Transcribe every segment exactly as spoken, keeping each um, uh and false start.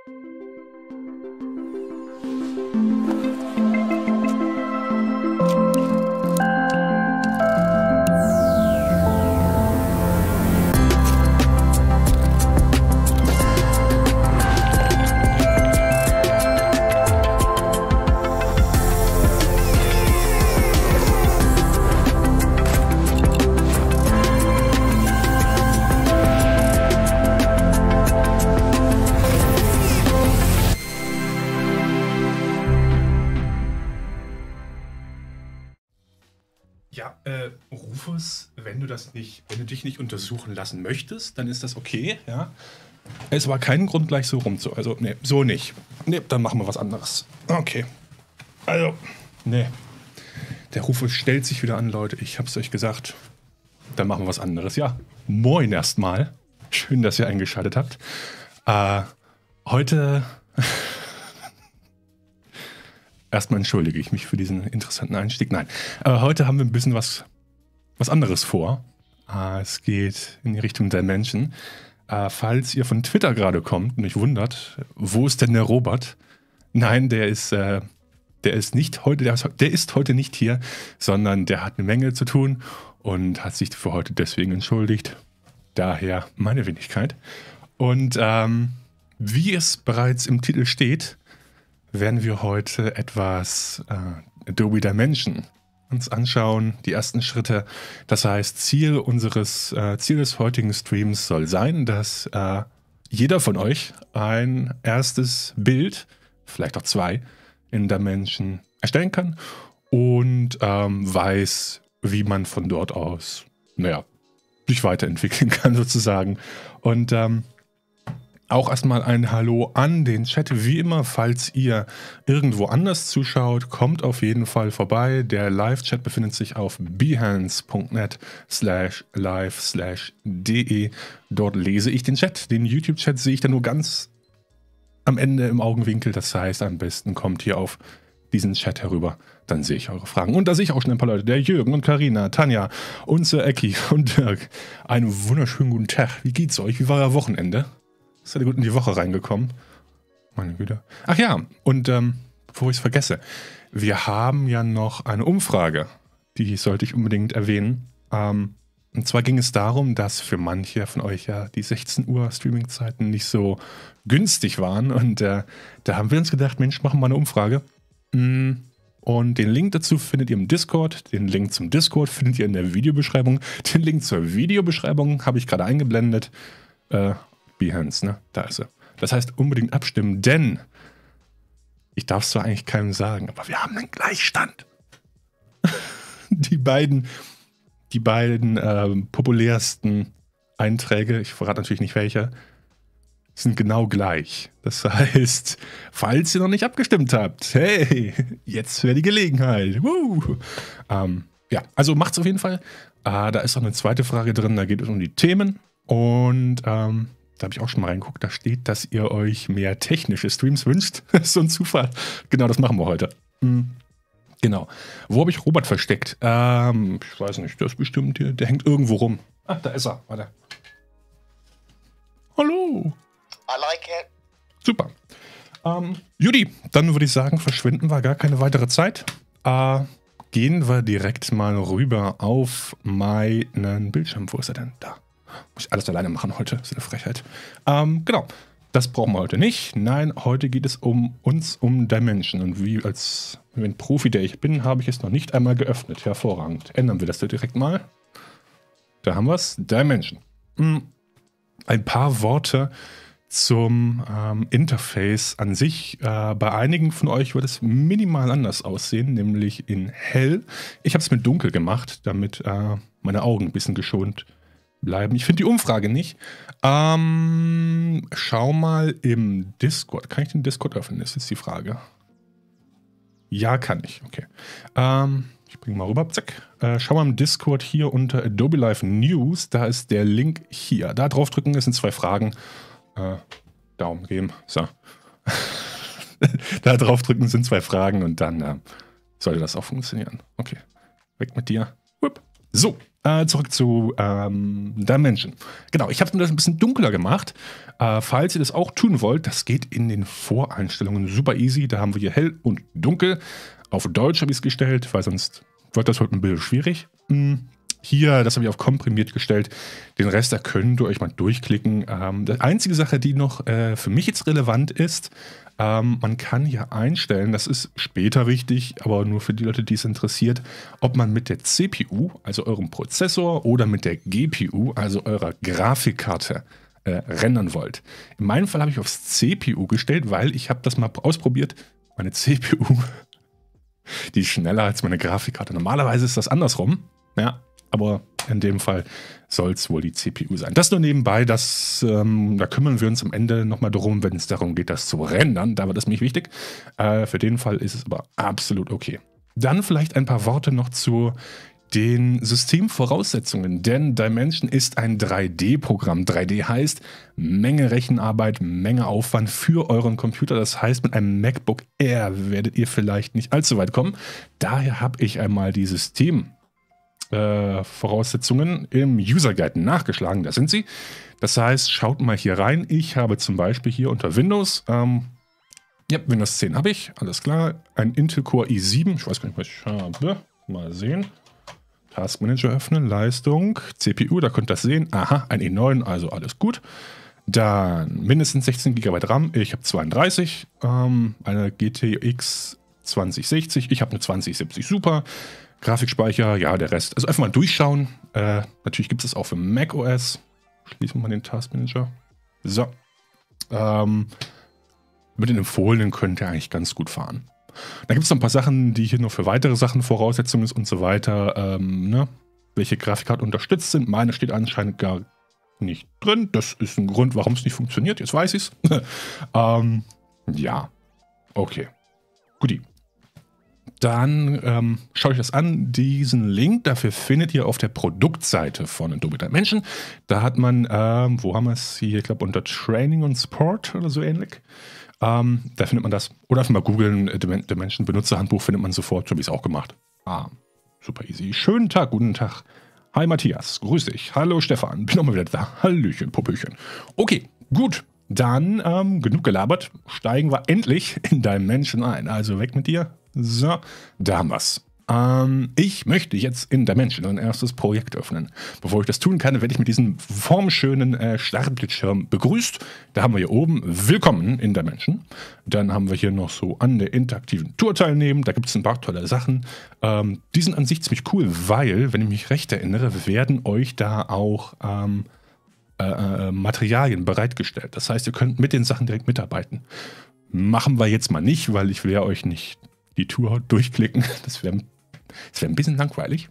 Ja, äh, Rufus, wenn du das nicht, wenn du dich nicht untersuchen lassen möchtest, dann ist das okay, ja. Es war kein Grund, gleich so rumzu, also, nee, so nicht. Nee, dann machen wir was anderes. Okay. Also, nee. Der Rufus stellt sich wieder an, Leute, ich hab's euch gesagt. Dann machen wir was anderes. Ja, moin erstmal. Schön, dass ihr eingeschaltet habt. Äh, heute... Erstmal entschuldige ich mich für diesen interessanten Einstieg. Nein, aber heute haben wir ein bisschen was, was anderes vor. Äh, es geht in die Richtung der Menschen. Äh, falls ihr von Twitter gerade kommt und euch wundert, wo ist denn der Robert? Nein, der ist, äh, der ist nicht heute, der ist, der ist heute nicht hier, sondern der hat eine Menge zu tun und hat sich für heute deswegen entschuldigt. Daher meine Wenigkeit. Und ähm, wie es bereits im Titel steht, werden wir heute etwas äh, Adobe Dimension uns anschauen, die ersten Schritte. Das heißt, Ziel unseres äh, Ziel des heutigen Streams soll sein, dass äh, jeder von euch ein erstes Bild, vielleicht auch zwei, in Dimension erstellen kann und ähm, weiß, wie man von dort aus, naja, sich weiterentwickeln kann sozusagen. Und ähm, auch erstmal ein Hallo an den Chat. Wie immer, falls ihr irgendwo anders zuschaut, kommt auf jeden Fall vorbei. Der Live-Chat befindet sich auf behance.net slash live slash de. Dort lese ich den Chat. Den YouTube-Chat sehe ich dann nur ganz am Ende im Augenwinkel. Das heißt, am besten kommt hier auf diesen Chat herüber. Dann sehe ich eure Fragen. Und da sehe ich auch schon ein paar Leute. Der Jürgen und Karina, Tanja und Sir Ecki und Dirk. Einen wunderschönen guten Tag. Wie geht's euch? Wie war euer Wochenende? Seid ihr gut in die Woche reingekommen? Meine Güte. Ach ja, und ähm, bevor ich es vergesse, wir haben ja noch eine Umfrage, die sollte ich unbedingt erwähnen. Ähm, und zwar ging es darum, dass für manche von euch ja die sechzehn Uhr Streaming-Zeiten nicht so günstig waren. Und äh, da haben wir uns gedacht, Mensch, machen wir mal eine Umfrage. Und den Link dazu findet ihr im Discord. Den Link zum Discord findet ihr in der Videobeschreibung. Den Link zur Videobeschreibung habe ich gerade eingeblendet. Äh, Behance, ne? Da ist er. Das heißt, unbedingt abstimmen, denn ich darf es zwar eigentlich keinem sagen, aber wir haben einen Gleichstand. die beiden, die beiden äh, populärsten Einträge, ich verrate natürlich nicht welche, sind genau gleich. Das heißt, falls ihr noch nicht abgestimmt habt, hey, jetzt wäre die Gelegenheit. Woo. Ähm, ja, also macht's auf jeden Fall. Äh, da ist noch eine zweite Frage drin, da geht es um die Themen und ähm, da habe ich auch schon mal reingeguckt, da steht, dass ihr euch mehr technische Streams wünscht. Das ist so ein Zufall. Genau, das machen wir heute. Mhm. Genau. Wo habe ich Robert versteckt? Ähm, ich weiß nicht, der ist bestimmt hier, der hängt irgendwo rum. Ah, da ist er. Warte. Hallo. I like it. Super. Ähm, Judy, dann würde ich sagen, verschwinden wir gar keine weitere Zeit. Äh, gehen wir direkt mal rüber auf meinen Bildschirm. Wo ist er denn? Da. Muss ich alles alleine machen heute, das ist eine Frechheit. Ähm, genau, das brauchen wir heute nicht. Nein, heute geht es um uns, um Dimension. Und wie als wie ein Profi, der ich bin, habe ich es noch nicht einmal geöffnet. Hervorragend. Ändern wir das direkt mal. Da haben wir es. Dimension. Hm. Ein paar Worte zum ähm, Interface an sich. Äh, bei einigen von euch wird es minimal anders aussehen, nämlich in hell. Ich habe es mit dunkel gemacht, damit äh, meine Augen ein bisschen geschont bleiben. Ich finde die Umfrage nicht. Ähm, schau mal im Discord. Kann ich den Discord öffnen? Das ist die Frage. Ja, kann ich. Okay. Ähm, ich bringe mal rüber. Zack. Äh, schau mal im Discord hier unter Adobe Live News. Da ist der Link hier. Da draufdrücken. Das sind zwei Fragen. Äh, Daumen geben. So. Da draufdrücken sind zwei Fragen und dann äh, sollte das auch funktionieren. Okay. Weg mit dir. Hup. So. Äh, zurück zu ähm, Dimension. Genau, ich habe mir das ein bisschen dunkler gemacht. Äh, falls ihr das auch tun wollt, das geht in den Voreinstellungen super easy. Da haben wir hier hell und dunkel. Auf Deutsch habe ich es gestellt, weil sonst wird das heute ein bisschen schwierig. Hm. Hier, das habe ich auf komprimiert gestellt. Den Rest, da könnt ihr euch mal durchklicken. Ähm, die einzige Sache, die noch äh, für mich jetzt relevant ist, ähm, man kann hier einstellen, das ist später wichtig, aber nur für die Leute, die es interessiert, ob man mit der C P U, also eurem Prozessor, oder mit der G P U, also eurer Grafikkarte, äh, rendern wollt. In meinem Fall habe ich aufs C P U gestellt, weil ich habe das mal ausprobiert. Meine C P U, die ist schneller als meine Grafikkarte. Normalerweise ist das andersrum. Ja. Aber in dem Fall soll es wohl die C P U sein. Das nur nebenbei, das, ähm, da kümmern wir uns am Ende nochmal darum, wenn es darum geht, das zu rendern. Da wird das nämlich wichtig. Äh, für den Fall ist es aber absolut okay. Dann vielleicht ein paar Worte noch zu den Systemvoraussetzungen. Denn Dimension ist ein drei D-Programm. drei D heißt Menge Rechenarbeit, Menge Aufwand für euren Computer. Das heißt, mit einem MacBook Air werdet ihr vielleicht nicht allzu weit kommen. Daher habe ich einmal die System Äh, Voraussetzungen im User Guide nachgeschlagen, da sind sie. Das heißt, schaut mal hier rein. Ich habe zum Beispiel hier unter Windows, ähm, ja, Windows zehn habe ich, alles klar. Ein Intel Core i sieben, ich weiß gar nicht, was ich habe. Mal sehen. Task Manager öffnen, Leistung, C P U, da könnt ihr das sehen. Aha, ein i neun, also alles gut. Dann mindestens sechzehn Gigabyte RAM, ich habe zweiunddreißig. Ähm, eine G T X zwanzig sechzig, ich habe eine zwanzig siebzig Super. Grafikspeicher, ja, der Rest. Also einfach mal durchschauen. Äh, natürlich gibt es das auch für macOS. Schließen wir mal den Taskmanager. So. Ähm, mit den empfohlenen könnt ihr eigentlich ganz gut fahren. Da gibt es noch ein paar Sachen, die hier nur für weitere Sachen Voraussetzungen sind und so weiter. Ähm, ne? Welche Grafikkarten unterstützt sind. Meine steht anscheinend gar nicht drin. Das ist ein Grund, warum es nicht funktioniert. Jetzt weiß ich es. ähm, ja. Okay. Guti. Dann ähm, schaut euch das an. Diesen Link dafür findet ihr auf der Produktseite von Adobe Dimension. Da hat man, ähm, wo haben wir es hier? Ich glaube unter Training und Support oder so ähnlich. Ähm, da findet man das. Oder einfach mal googeln, Dimension Benutzerhandbuch findet man sofort. So habe ich es auch gemacht. Ah, super easy. Schönen Tag, guten Tag. Hi Matthias, grüß dich. Hallo Stefan, bin auch mal wieder da. Hallöchen, Puppöchen. Okay, gut. Dann, ähm, genug gelabert, steigen wir endlich in Dimension ein. Also weg mit dir. So, da haben wir es. Ähm, ich möchte jetzt in Dimension ein erstes Projekt öffnen. Bevor ich das tun kann, werde ich mit diesem formschönen äh, Startbildschirm begrüßt. Da haben wir hier oben Willkommen in Dimension. Dann haben wir hier noch so an der interaktiven Tour teilnehmen. Da gibt es ein paar tolle Sachen. Ähm, die sind an sich ziemlich cool, weil, wenn ich mich recht erinnere, werden euch da auch ähm, äh, Materialien bereitgestellt. Das heißt, ihr könnt mit den Sachen direkt mitarbeiten. Machen wir jetzt mal nicht, weil ich will ja euch nicht die Tour durchklicken. Das wäre das wär ein bisschen langweilig.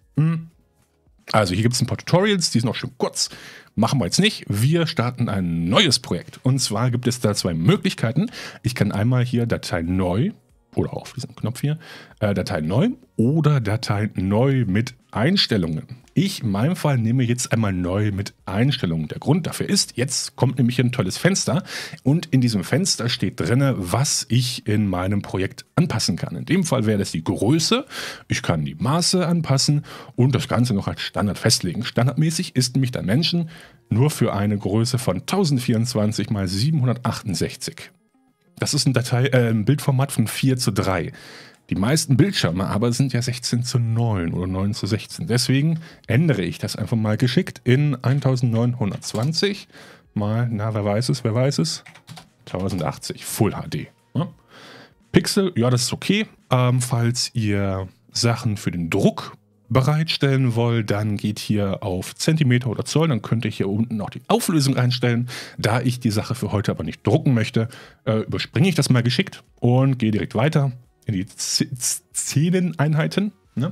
Also hier gibt es ein paar Tutorials, die sind auch schon kurz. Machen wir jetzt nicht. Wir starten ein neues Projekt. Und zwar gibt es da zwei Möglichkeiten. Ich kann einmal hier Datei neu oder auf diesen Knopf hier, äh, Datei neu oder Datei neu mit Einstellungen. Ich in meinem Fall nehme jetzt einmal neu mit Einstellungen. Der Grund dafür ist, jetzt kommt nämlich ein tolles Fenster und in diesem Fenster steht drin, was ich in meinem Projekt anpassen kann. In dem Fall wäre das die Größe, ich kann die Maße anpassen und das Ganze noch als Standard festlegen. Standardmäßig ist nämlich Dimension nur für eine Größe von tausendvierundzwanzig mal siebenhundertachtundsechzig. Das ist ein, Datei, äh, ein Bildformat von vier zu drei. Die meisten Bildschirme aber sind ja sechzehn zu neun oder neun zu sechzehn. Deswegen ändere ich das einfach mal geschickt in neunzehnhundertzwanzig mal, na, wer weiß es, wer weiß es, tausendachtzig Full H D. Ja. Pixel, ja, das ist okay. Ähm, falls ihr Sachen für den Druck bereitstellen wollt, dann geht hier auf Zentimeter oder Zoll, dann könnt ihr hier unten auch die Auflösung einstellen. Da ich die Sache für heute aber nicht drucken möchte, äh, überspringe ich das mal geschickt und gehe direkt weiter in die Szeneneinheiten. Ne?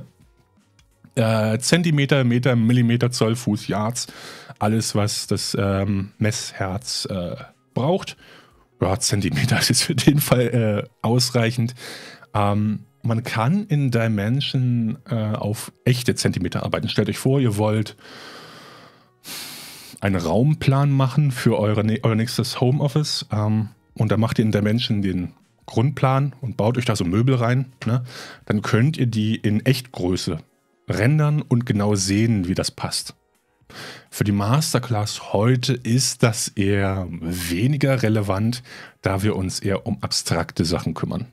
Äh, Zentimeter, Meter, Millimeter, Zoll, Fuß, Yards, alles was das ähm, Messherz äh, braucht. Ja, Zentimeter ist für den Fall äh, ausreichend. Ähm, Man kann in Dimension äh, auf echte Zentimeter arbeiten. Stellt euch vor, ihr wollt einen Raumplan machen für eure, euer nächstes Homeoffice. Ähm, und da macht ihr in Dimension den Grundplan und baut euch da so Möbel rein. Ne? Dann könnt ihr die in Echtgröße rendern und genau sehen, wie das passt. Für die Masterclass heute ist das eher weniger relevant, da wir uns eher um abstrakte Sachen kümmern.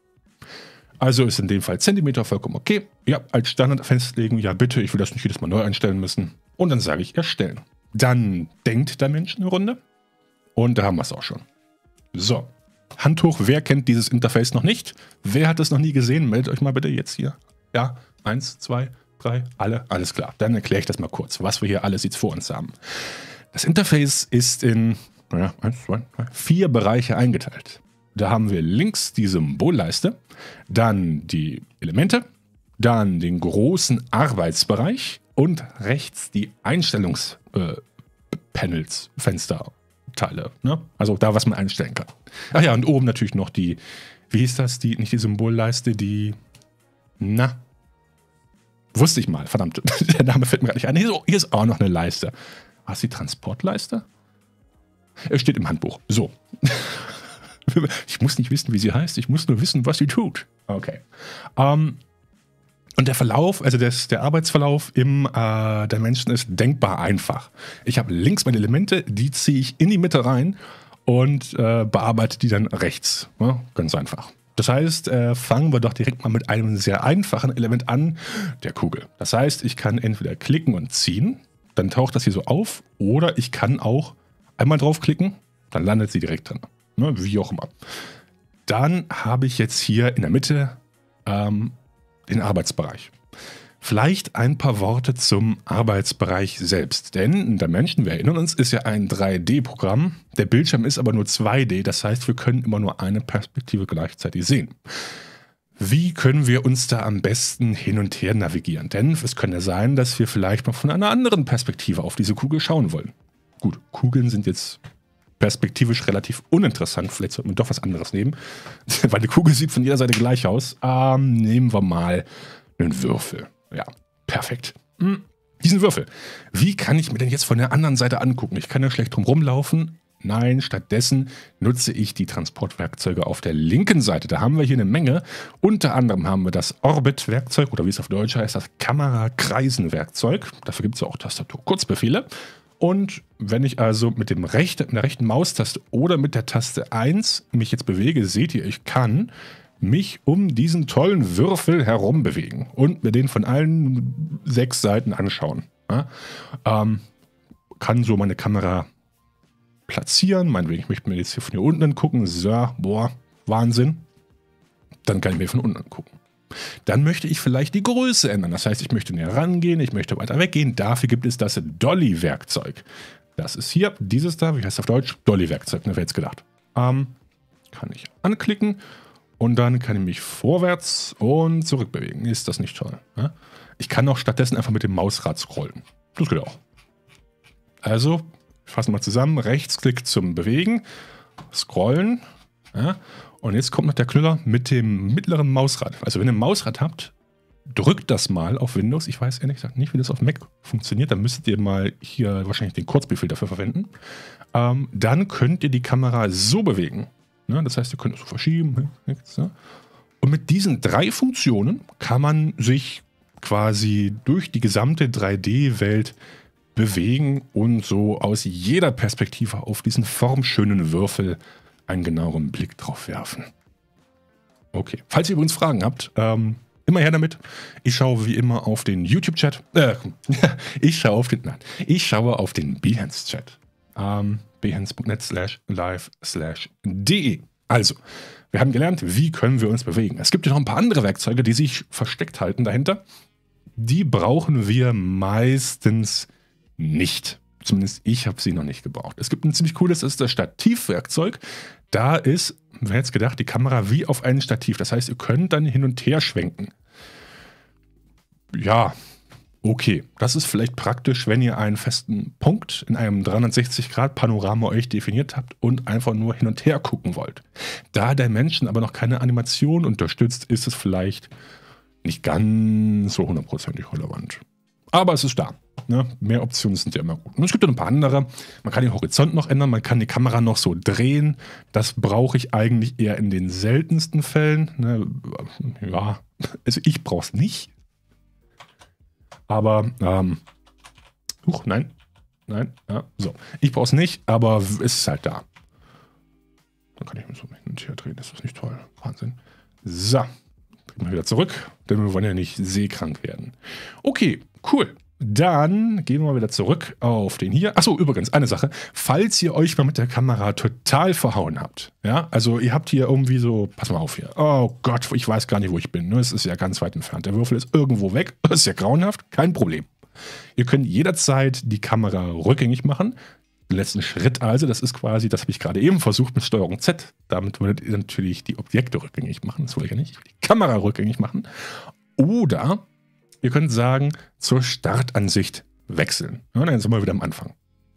Also ist in dem Fall Zentimeter vollkommen okay. Ja, als Standard festlegen, ja bitte, ich will das nicht jedes Mal neu einstellen müssen. Und dann sage ich erstellen. Dann denkt der Mensch eine Runde und da haben wir es auch schon. So, Hand hoch, wer kennt dieses Interface noch nicht? Wer hat es noch nie gesehen? Meldet euch mal bitte jetzt hier. Ja, eins, zwei, drei, alle, alles klar. Dann erkläre ich das mal kurz, was wir hier alles jetzt vor uns haben. Das Interface ist in naja, eins, zwei, drei, vier Bereiche eingeteilt. Da haben wir links die Symbolleiste, dann die Elemente, dann den großen Arbeitsbereich und rechts die Einstellungspanels, äh, Fensterteile. Ne? Also da, was man einstellen kann. Ach ja, und oben natürlich noch die, wie hieß das, die, nicht die Symbolleiste, die, na, wusste ich mal, verdammt, der Name fällt mir gar nicht ein. Hier ist, hier ist auch noch eine Leiste. Was ist die Transportleiste? Es steht im Handbuch. So. Ich muss nicht wissen, wie sie heißt. Ich muss nur wissen, was sie tut. Okay. Um, und der Verlauf, also des, der Arbeitsverlauf im äh, der Menschen ist denkbar einfach. Ich habe links meine Elemente, die ziehe ich in die Mitte rein und äh, bearbeite die dann rechts. Ja, ganz einfach. Das heißt, äh, fangen wir doch direkt mal mit einem sehr einfachen Element an, der Kugel. Das heißt, ich kann entweder klicken und ziehen, dann taucht das hier so auf, oder ich kann auch einmal draufklicken, dann landet sie direkt drin. Ne, wie auch immer. Dann habe ich jetzt hier in der Mitte ähm, den Arbeitsbereich. Vielleicht ein paar Worte zum Arbeitsbereich selbst. Denn der Menschen, wir erinnern uns, ist ja ein drei D-Programm. Der Bildschirm ist aber nur zwei D. Das heißt, wir können immer nur eine Perspektive gleichzeitig sehen. Wie können wir uns da am besten hin und her navigieren? Denn es könnte ja sein, dass wir vielleicht mal von einer anderen Perspektive auf diese Kugel schauen wollen. Gut, Kugeln sind jetzt perspektivisch relativ uninteressant. Vielleicht sollten wir doch was anderes nehmen. Weil die Kugel sieht von jeder Seite gleich aus. Ähm, nehmen wir mal einen Würfel. Ja, perfekt. Hm, diesen Würfel. Wie kann ich mir den jetzt von der anderen Seite angucken? Ich kann ja schlecht drum rumlaufen. Nein, stattdessen nutze ich die Transportwerkzeuge auf der linken Seite. Da haben wir hier eine Menge. Unter anderem haben wir das Orbit-Werkzeug oder wie es auf Deutsch heißt, das Kamera-Kreisen-Werkzeug. Dafür gibt es ja auch Tastatur-Kurzbefehle. Und wenn ich also mit, dem rechten, mit der rechten Maustaste oder mit der Taste eins mich jetzt bewege, seht ihr, ich kann mich um diesen tollen Würfel herum bewegen und mir den von allen sechs Seiten anschauen. Ja? Ähm, kann so meine Kamera platzieren, meinetwegen, ich möchte mir jetzt hier von hier unten angucken, so, boah, Wahnsinn. Dann kann ich mir von unten angucken. Dann möchte ich vielleicht die Größe ändern. Das heißt, ich möchte näher rangehen, ich möchte weiter weggehen. Dafür gibt es das Dolly-Werkzeug. Das ist hier, dieses da, wie heißt es auf Deutsch? Dolly-Werkzeug, ne, wer jetzt gedacht. Ähm, kann ich anklicken und dann kann ich mich vorwärts und zurück bewegen. Ist das nicht toll? Ja? Ich kann auch stattdessen einfach mit dem Mausrad scrollen. Das geht auch. Also, ich fasse mal zusammen. Rechtsklick zum Bewegen, scrollen, ja? Und jetzt kommt noch der Knüller mit dem mittleren Mausrad. Also wenn ihr ein Mausrad habt, drückt das mal auf Windows. Ich weiß ehrlich gesagt nicht, wie das auf Mac funktioniert. Dann müsstet ihr mal hier wahrscheinlich den Kurzbefehl dafür verwenden. Ähm, dann könnt ihr die Kamera so bewegen. Ne? Das heißt, ihr könnt es so verschieben. Und mit diesen drei Funktionen kann man sich quasi durch die gesamte drei D-Welt bewegen und so aus jeder Perspektive auf diesen formschönen Würfel einen genaueren Blick drauf werfen. Okay, falls ihr übrigens Fragen habt, ähm, immer her damit. Ich schaue wie immer auf den YouTube-Chat. Äh, ich schaue auf den, nein, ich schaue auf den Behance-Chat. Ähm, behance.net slash live slash de. Also, wir haben gelernt, wie können wir uns bewegen. Es gibt ja noch ein paar andere Werkzeuge, die sich versteckt halten dahinter. Die brauchen wir meistens nicht. Zumindest ich habe sie noch nicht gebraucht. Es gibt ein ziemlich cooles, das ist das Stativwerkzeug. Da ist, wer hätte es gedacht, die Kamera wie auf einem Stativ. Das heißt, ihr könnt dann hin und her schwenken. Ja, okay. Das ist vielleicht praktisch, wenn ihr einen festen Punkt in einem dreihundertsechzig Grad Panorama euch definiert habt und einfach nur hin und her gucken wollt. Da der Menschen aber noch keine Animation unterstützt, ist es vielleicht nicht ganz so hundertprozentig relevant. Aber es ist da. Ne? Mehr Optionen sind ja immer gut. Und es gibt ja noch ein paar andere. Man kann den Horizont noch ändern, man kann die Kamera noch so drehen. Das brauche ich eigentlich eher in den seltensten Fällen. Ne? Ja, also ich brauche es nicht. Aber, ähm, huch, nein, nein, ja, so. Ich brauche es nicht, aber es ist halt da. Dann kann ich mich so hin und her drehen, das ist nicht toll. Wahnsinn. So, drehen wir wieder zurück, denn wir wollen ja nicht seekrank werden. Okay, cool. Dann gehen wir mal wieder zurück auf den hier. Achso, übrigens, eine Sache. Falls ihr euch mal mit der Kamera total verhauen habt, ja, also ihr habt hier irgendwie so, pass mal auf hier, oh Gott, ich weiß gar nicht, wo ich bin, ne? Es ist ja ganz weit entfernt. Der Würfel ist irgendwo weg, das ist ja grauenhaft, kein Problem. Ihr könnt jederzeit die Kamera rückgängig machen. Den letzten Schritt also, das ist quasi, das habe ich gerade eben versucht mit Steuerung Z. Damit würdet ihr natürlich die Objekte rückgängig machen, das will ich ja nicht, ich will die Kamera rückgängig machen. Oder ihr könnt sagen, zur Startansicht wechseln. Ja, dann sind wir wieder am Anfang.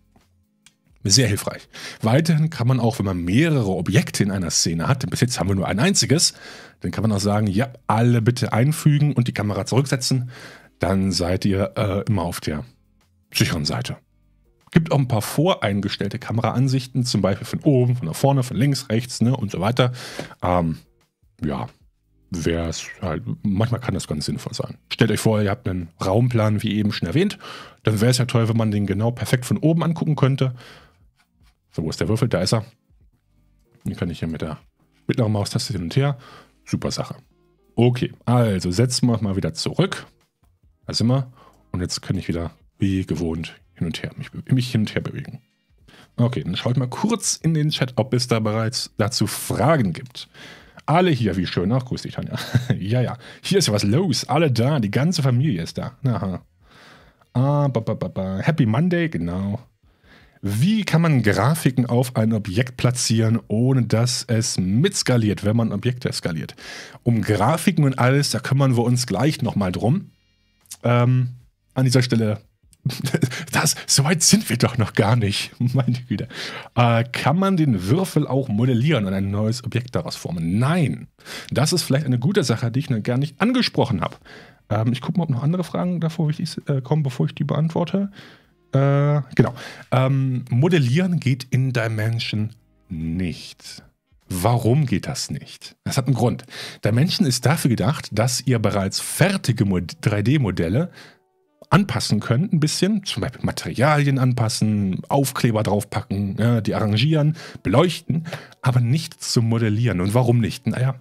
Sehr hilfreich. Weiterhin kann man auch, wenn man mehrere Objekte in einer Szene hat, denn bis jetzt haben wir nur ein einziges, dann kann man auch sagen, ja, alle bitte einfügen und die Kamera zurücksetzen. Dann seid ihr äh, immer auf der sicheren Seite. Gibt auch ein paar voreingestellte Kameraansichten, zum Beispiel von oben, von vorne, von links, rechts, ne, und so weiter. Ähm, ja, wäre es halt, manchmal kann das ganz sinnvoll sein. Stellt euch vor, ihr habt einen Raumplan, wie eben schon erwähnt. Dann wäre es ja toll, wenn man den genau perfekt von oben angucken könnte. So, wo ist der Würfel? Da ist er. Den kann ich hier mit der mittleren Maustaste hin und her. Super Sache. Okay, also setzen wir uns mal wieder zurück. Da sind wir. Und jetzt kann ich wieder, wie gewohnt, hin und her, mich, mich hin und her bewegen. Okay, dann schaut mal kurz in den Chat, ob es da bereits dazu Fragen gibt. Alle hier, wie schön. Ach, grüß dich, Tanja. ja, ja. Hier ist ja was los. Alle da. Die ganze Familie ist da. Aha. Ah, ba, ba, ba, ba. Happy Monday, genau. Wie kann man Grafiken auf ein Objekt platzieren, ohne dass es mitskaliert, wenn man Objekte skaliert? Um Grafiken und alles, da kümmern wir uns gleich nochmal drum. Ähm, an dieser Stelle, das, so weit sind wir doch noch gar nicht, meine Güte. Äh, kann man den Würfel auch modellieren und ein neues Objekt daraus formen? Nein. Das ist vielleicht eine gute Sache, die ich noch gar nicht angesprochen habe. Ähm, ich gucke mal, ob noch andere Fragen davor wichtig, äh, kommen, bevor ich die beantworte. Äh, genau. Ähm, modellieren geht in Dimension nicht. Warum geht das nicht? Das hat einen Grund. Dimension ist dafür gedacht, dass ihr bereits fertige drei D-Modelle anpassen könnt, ein bisschen, zum Beispiel Materialien anpassen, Aufkleber draufpacken, ja, die arrangieren, beleuchten, aber nicht zum Modellieren. Und warum nicht? Naja,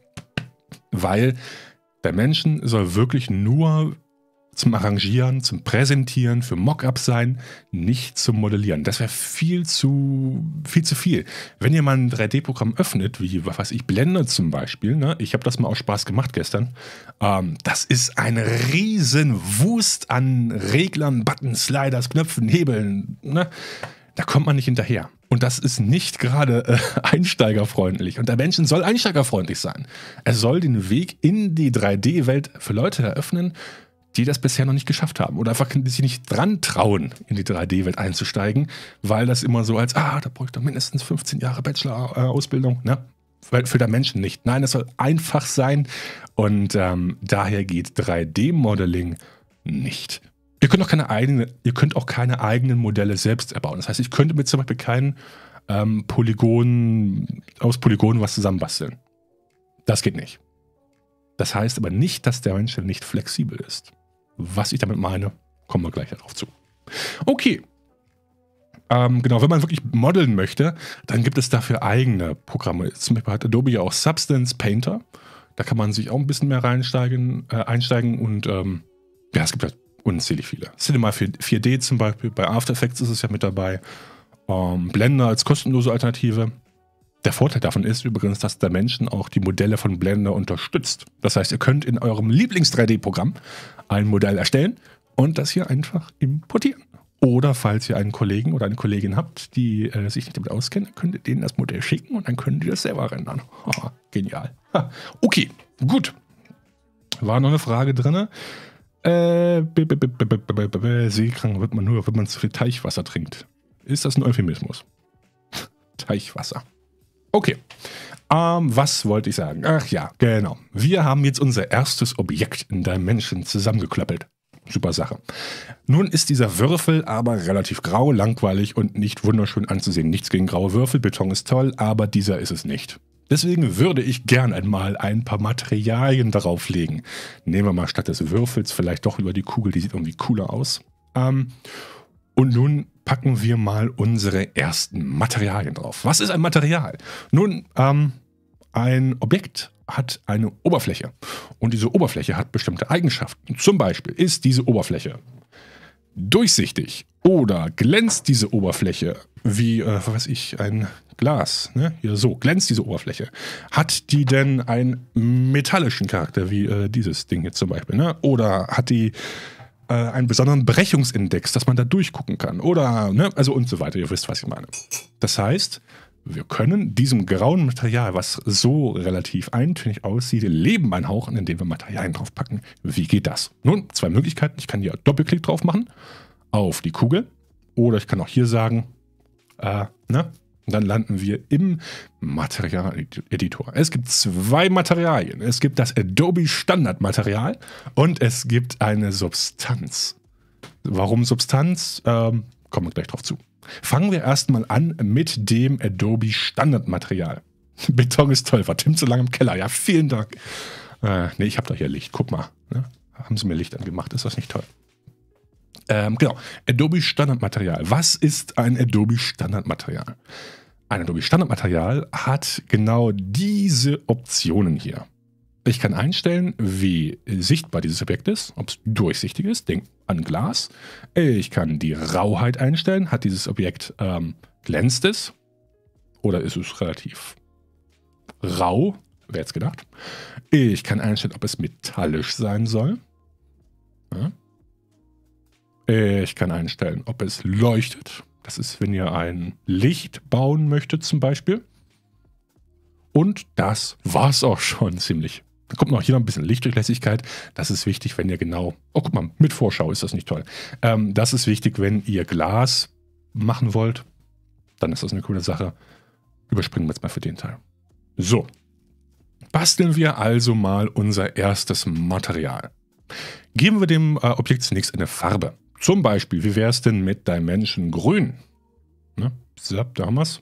weil Dimension soll wirklich nur zum Arrangieren, zum Präsentieren, für Mockups sein, nicht zum Modellieren. Das wäre viel zu, viel zu viel. Wenn ihr mal ein drei D-Programm öffnet, wie, was weiß ich, Blender zum Beispiel, ne? Ich habe das mal aus Spaß gemacht gestern, ähm, das ist ein riesen Wust an Reglern, Buttons, Sliders, Knöpfen, Hebeln, ne? Da kommt man nicht hinterher. Und das ist nicht gerade äh, einsteigerfreundlich. Und der Menschen soll einsteigerfreundlich sein. Er soll den Weg in die drei D-Welt für Leute eröffnen, die das bisher noch nicht geschafft haben oder einfach sich nicht dran trauen, in die drei D-Welt einzusteigen, weil das immer so als, ah, da bräuchte ich doch mindestens fünfzehn Jahre Bachelor-Ausbildung, ne? Für den Menschen nicht. Nein, es soll einfach sein und ähm, daher geht drei D-Modeling nicht. Ihr könnt auch keine eigene, ihr könnt auch keine eigenen Modelle selbst erbauen. Das heißt, ich könnte mir zum Beispiel kein ähm, Polygon, aus Polygonen was zusammenbasteln. Das geht nicht. Das heißt aber nicht, dass der Mensch nicht flexibel ist. Was ich damit meine, kommen wir gleich darauf zu. Okay. Ähm, genau, wenn man wirklich modeln möchte, dann gibt es dafür eigene Programme. Zum Beispiel hat Adobe ja auch Substance Painter. Da kann man sich auch ein bisschen mehr reinsteigen, äh, einsteigen und ähm, ja, es gibt halt unzählig viele. Cinema vier D zum Beispiel, bei After Effects ist es ja mit dabei. Ähm, Blender als kostenlose Alternative. Der Vorteil davon ist übrigens, dass der Menschen auch die Modelle von Blender unterstützt. Das heißt, ihr könnt in eurem Lieblings-drei D-Programm ein Modell erstellen und das hier einfach importieren. Oder falls ihr einen Kollegen oder eine Kollegin habt, die äh, sich nicht damit auskennen, könnt ihr denen das Modell schicken und dann können die das selber rendern. Haha, genial. Ha. Okay, gut. War noch eine Frage drin. Äh, Seekrank wird man nur, wenn man zu viel Teichwasser trinkt. Ist das ein Euphemismus? Teichwasser. Okay, ähm, was wollte ich sagen? Ach ja, genau. Wir haben jetzt unser erstes Objekt in Dimension zusammengeklöppelt. Super Sache. Nun ist dieser Würfel aber relativ grau, langweilig und nicht wunderschön anzusehen. Nichts gegen graue Würfel, Beton ist toll, aber dieser ist es nicht. Deswegen würde ich gern einmal ein paar Materialien drauflegen. Nehmen wir mal statt des Würfels vielleicht doch über die Kugel, die sieht irgendwie cooler aus. Ähm, und nun packen wir mal unsere ersten Materialien drauf. Was ist ein Material? Nun, ähm, ein Objekt hat eine Oberfläche und diese Oberfläche hat bestimmte Eigenschaften. Zum Beispiel ist diese Oberfläche durchsichtig oder glänzt diese Oberfläche wie, äh, was weiß ich, ein Glas, ne? Hier so, glänzt diese Oberfläche. Hat die denn einen metallischen Charakter, wie äh, dieses Ding jetzt zum Beispiel, ne? Oder hat die äh, einen besonderen Brechungsindex, dass man da durchgucken kann? Oder, ne? Also und so weiter, ihr wisst, was ich meine. Das heißt, wir können diesem grauen Material, was so relativ eintönig aussieht, Leben einhauchen, indem wir Materialien draufpacken. Wie geht das? Nun, zwei Möglichkeiten. Ich kann hier Doppelklick drauf machen auf die Kugel. Oder ich kann auch hier sagen, äh, ne? Und dann landen wir im Materialeditor. Es gibt zwei Materialien. Es gibt das Adobe Standardmaterial und es gibt eine Substanz. Warum Substanz? Ähm, kommen wir gleich drauf zu. Fangen wir erstmal an mit dem Adobe Standardmaterial. Beton ist toll, war Tim zu lange im Keller. Ja, vielen Dank. Äh, ne, ich habe da hier Licht. Guck mal. Ne? Haben sie mir Licht angemacht. Ist das nicht toll? Ähm, genau. Adobe Standardmaterial. Was ist ein Adobe Standardmaterial? Ein Adobe Standardmaterial hat genau diese Optionen hier. Ich kann einstellen, wie sichtbar dieses Objekt ist, ob es durchsichtig ist, denk an Glas. Ich kann die Rauheit einstellen. Hat dieses Objekt, ähm, glänzt es? Oder ist es relativ rau? Wer hätte es gedacht? Ich kann einstellen, ob es metallisch sein soll. Ja. Ich kann einstellen, ob es leuchtet. Das ist, wenn ihr ein Licht bauen möchtet zum Beispiel. Und das war es auch schon ziemlich. Da kommt noch hier noch ein bisschen Lichtdurchlässigkeit. Das ist wichtig, wenn ihr genau... Oh, guck mal, mit Vorschau ist das nicht toll. Ähm, das ist wichtig, wenn ihr Glas machen wollt. Dann ist das eine coole Sache. Überspringen wir jetzt mal für den Teil. So. Basteln wir also mal unser erstes Material. Geben wir dem äh, Objekt zunächst eine Farbe. Zum Beispiel, wie wäre es denn mit Dimension Grün? Ne? So, da haben wir es.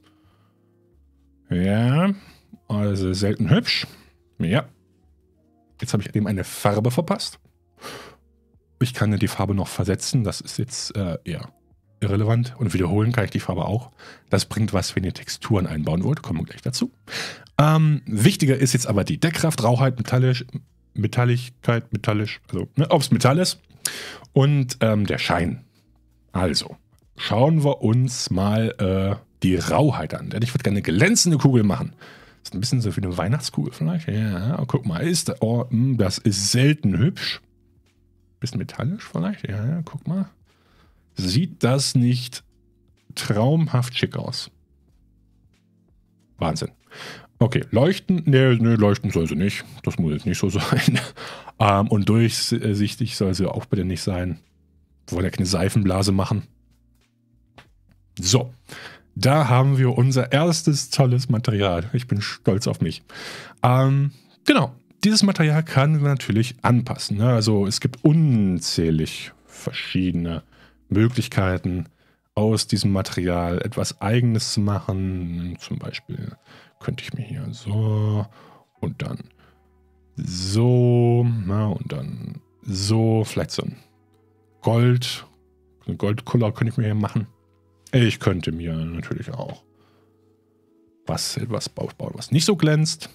Ja, also selten hübsch. Ja. Jetzt habe ich dem eine Farbe verpasst. Ich kann die Farbe noch versetzen. Das ist jetzt äh, eher irrelevant. Und wiederholen kann ich die Farbe auch. Das bringt was, wenn ihr Texturen einbauen wollt. Kommen wir gleich dazu. Ähm, wichtiger ist jetzt aber die Deckkraft, Rauheit, metallisch, Metalligkeit, metallisch, also ne, ob es Metall ist. Und ähm, der Schein. Also, schauen wir uns mal äh, die Rauheit an. Denn ich würde gerne eine glänzende Kugel machen. Das ist ein bisschen so wie eine Weihnachtskugel vielleicht. Ja, guck mal, ist, oh, das ist selten hübsch. Bisschen metallisch vielleicht. Ja, ja, guck mal. Sieht das nicht traumhaft schick aus? Wahnsinn. Okay, leuchten? Nee, nee, leuchten soll sie nicht. Das muss jetzt nicht so sein. ähm, und durchsichtig soll sie auch bitte nicht sein. Wir wollen ja keine Seifenblase machen. So, da haben wir unser erstes tolles Material. Ich bin stolz auf mich. Ähm, genau, dieses Material können wir natürlich anpassen. Ne? Also es gibt unzählig verschiedene Möglichkeiten, aus diesem Material etwas Eigenes zu machen. Zum Beispiel könnte ich mir hier so und dann so, na, und dann so, vielleicht so ein Gold, eine Goldkuller könnte ich mir hier machen. Ich könnte mir natürlich auch was, etwas bauen, was nicht so glänzt.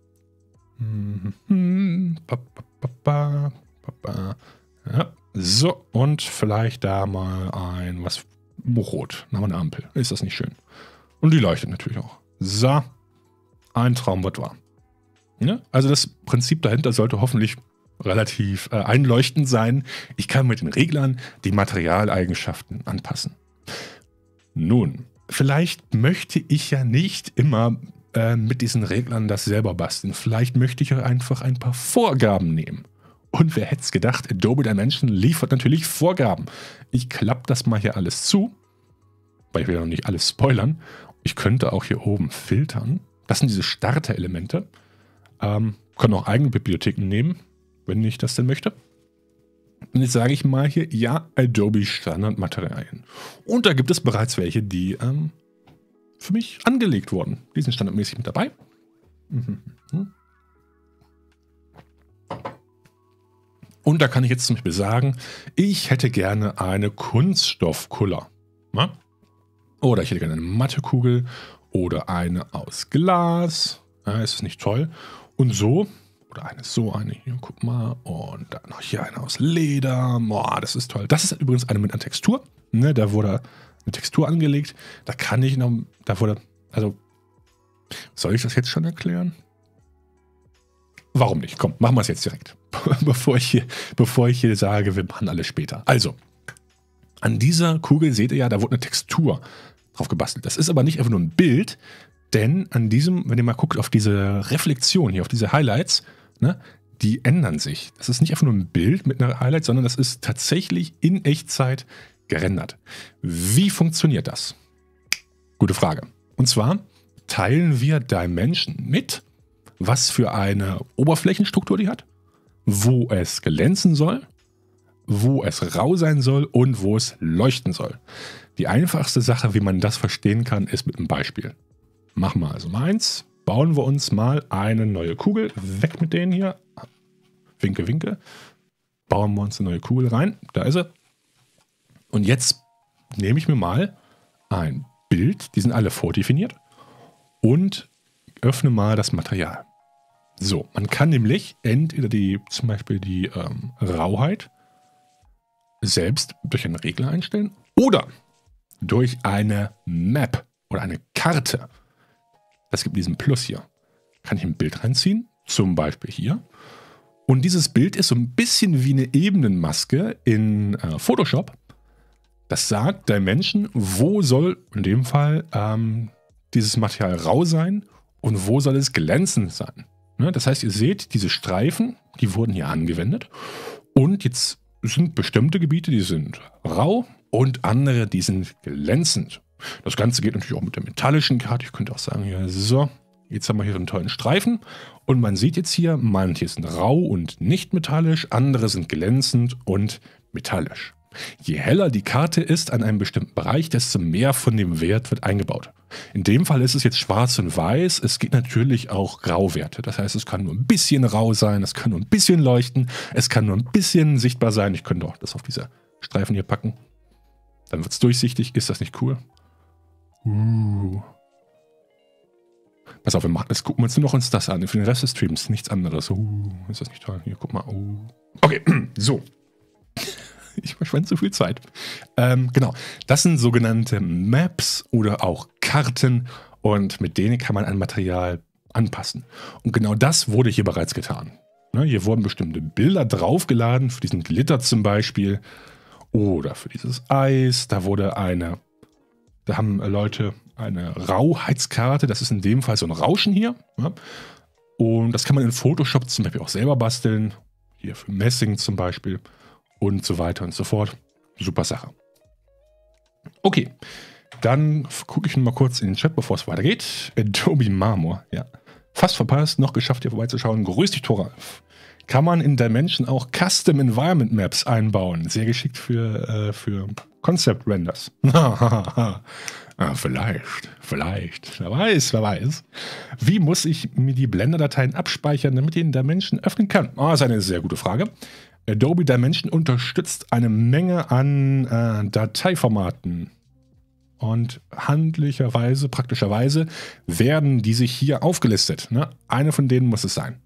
Ja, so, und vielleicht da mal ein, was, rot, dann haben wir eine Ampel. Ist das nicht schön? Und die leuchtet natürlich auch. So, ein Traum wird wahr. Ja, also das Prinzip dahinter sollte hoffentlich relativ äh, einleuchtend sein. Ich kann mit den Reglern die Materialeigenschaften anpassen. Nun, vielleicht möchte ich ja nicht immer äh, mit diesen Reglern das selber basteln. Vielleicht möchte ich einfach ein paar Vorgaben nehmen. Und wer hätte es gedacht, Adobe Dimension liefert natürlich Vorgaben. Ich klappe das mal hier alles zu, weil ich will ja noch nicht alles spoilern. Ich könnte auch hier oben filtern. Das sind diese Starter-Elemente. Ähm, können auch eigene Bibliotheken nehmen, wenn ich das denn möchte. Und jetzt sage ich mal hier, ja, Adobe Standardmaterialien. Und da gibt es bereits welche, die ähm, für mich angelegt wurden. Die sind standardmäßig mit dabei. Und da kann ich jetzt zum Beispiel sagen, ich hätte gerne eine Kunststoffkuller. Na? Oder ich hätte gerne eine Mathekugel oder eine aus Glas. Ja, ist das nicht toll? Und so, oder eine so, eine hier, guck mal. Und dann noch hier eine aus Leder. Boah, das ist toll. Das ist übrigens eine mit einer Textur. Ne, da wurde eine Textur angelegt. Da kann ich noch, da wurde, also, soll ich das jetzt schon erklären? Warum nicht? Komm, machen wir es jetzt direkt. bevor, ich hier, bevor ich hier sage, wir machen alles später. Also, an dieser Kugel seht ihr ja, da wurde eine Textur drauf gebastelt. Das ist aber nicht einfach nur ein Bild, denn an diesem, wenn ihr mal guckt auf diese Reflexion hier, auf diese Highlights, ne, die ändern sich. Das ist nicht einfach nur ein Bild mit einer Highlight, sondern das ist tatsächlich in Echtzeit gerendert. Wie funktioniert das? Gute Frage. Und zwar teilen wir Dimension mit, was für eine Oberflächenstruktur die hat, wo es glänzen soll, wo es rau sein soll und wo es leuchten soll. Die einfachste Sache, wie man das verstehen kann, ist mit einem Beispiel. Machen wir also mal eins. Bauen wir uns mal eine neue Kugel. Weg mit denen hier. Winke, winke. Bauen wir uns eine neue Kugel rein. Da ist sie. Und jetzt nehme ich mir mal ein Bild. Die sind alle vordefiniert. Und öffne mal das Material. So, man kann nämlich entweder die, zum Beispiel die ähm, Rauheit selbst durch einen Regler einstellen oder durch eine Map oder eine Karte. Das gibt diesen Plus hier. Kann ich ein Bild reinziehen, zum Beispiel hier. Und dieses Bild ist so ein bisschen wie eine Ebenenmaske in äh, Photoshop. Das sagt der Menschen, wo soll in dem Fall ähm, dieses Material rau sein und wo soll es glänzend sein. Ne? Das heißt, ihr seht, diese Streifen, die wurden hier angewendet. Und jetzt sind bestimmte Gebiete, die sind rau und andere, die sind glänzend. Das Ganze geht natürlich auch mit der metallischen Karte. Ich könnte auch sagen, hier, so, jetzt haben wir hier einen tollen Streifen. Und man sieht jetzt hier, manche sind rau und nicht metallisch, andere sind glänzend und metallisch. Je heller die Karte ist an einem bestimmten Bereich, desto mehr von dem Wert wird eingebaut. In dem Fall ist es jetzt schwarz und weiß. Es gibt natürlich auch Grauwerte. Das heißt, es kann nur ein bisschen rau sein, es kann nur ein bisschen leuchten, es kann nur ein bisschen sichtbar sein. Ich könnte auch das auf diese Streifen hier packen. Dann wird es durchsichtig. Ist das nicht cool? Uh. Pass auf, wir machen das. Gucken wir uns nur noch uns das an. Für den Rest des Streams nichts anderes. Uh, ist das nicht toll? Hier, guck mal. Uh. Okay, so. Ich verschwende zu viel Zeit. Ähm, genau, das sind sogenannte Maps oder auch Karten und mit denen kann man ein Material anpassen. Und genau das wurde hier bereits getan. Ne, hier wurden bestimmte Bilder draufgeladen, für diesen Glitter zum Beispiel oder für dieses Eis. Da wurde eine, da haben Leute eine Rauheitskarte, das ist in dem Fall so ein Rauschen hier. Ja. Und das kann man in Photoshop zum Beispiel auch selber basteln. Hier für Messing zum Beispiel. Und so weiter und so fort. Super Sache. Okay, dann gucke ich noch mal kurz in den Chat, bevor es weitergeht. Adobe Marmor, ja. Fast verpasst, noch geschafft, hier vorbeizuschauen. Grüß dich, Thoralf. Kann man in Dimension auch Custom Environment Maps einbauen? Sehr geschickt für, äh, für Concept Renders. ah, vielleicht, vielleicht. Wer weiß, wer weiß. Wie muss ich mir die Blender-Dateien abspeichern, damit ich in Dimension öffnen kann? Ah, das ist eine sehr gute Frage. Adobe Dimension unterstützt eine Menge an äh, Dateiformaten. Und handlicherweise, praktischerweise werden diese hier aufgelistet. Ne? Eine von denen muss es sein.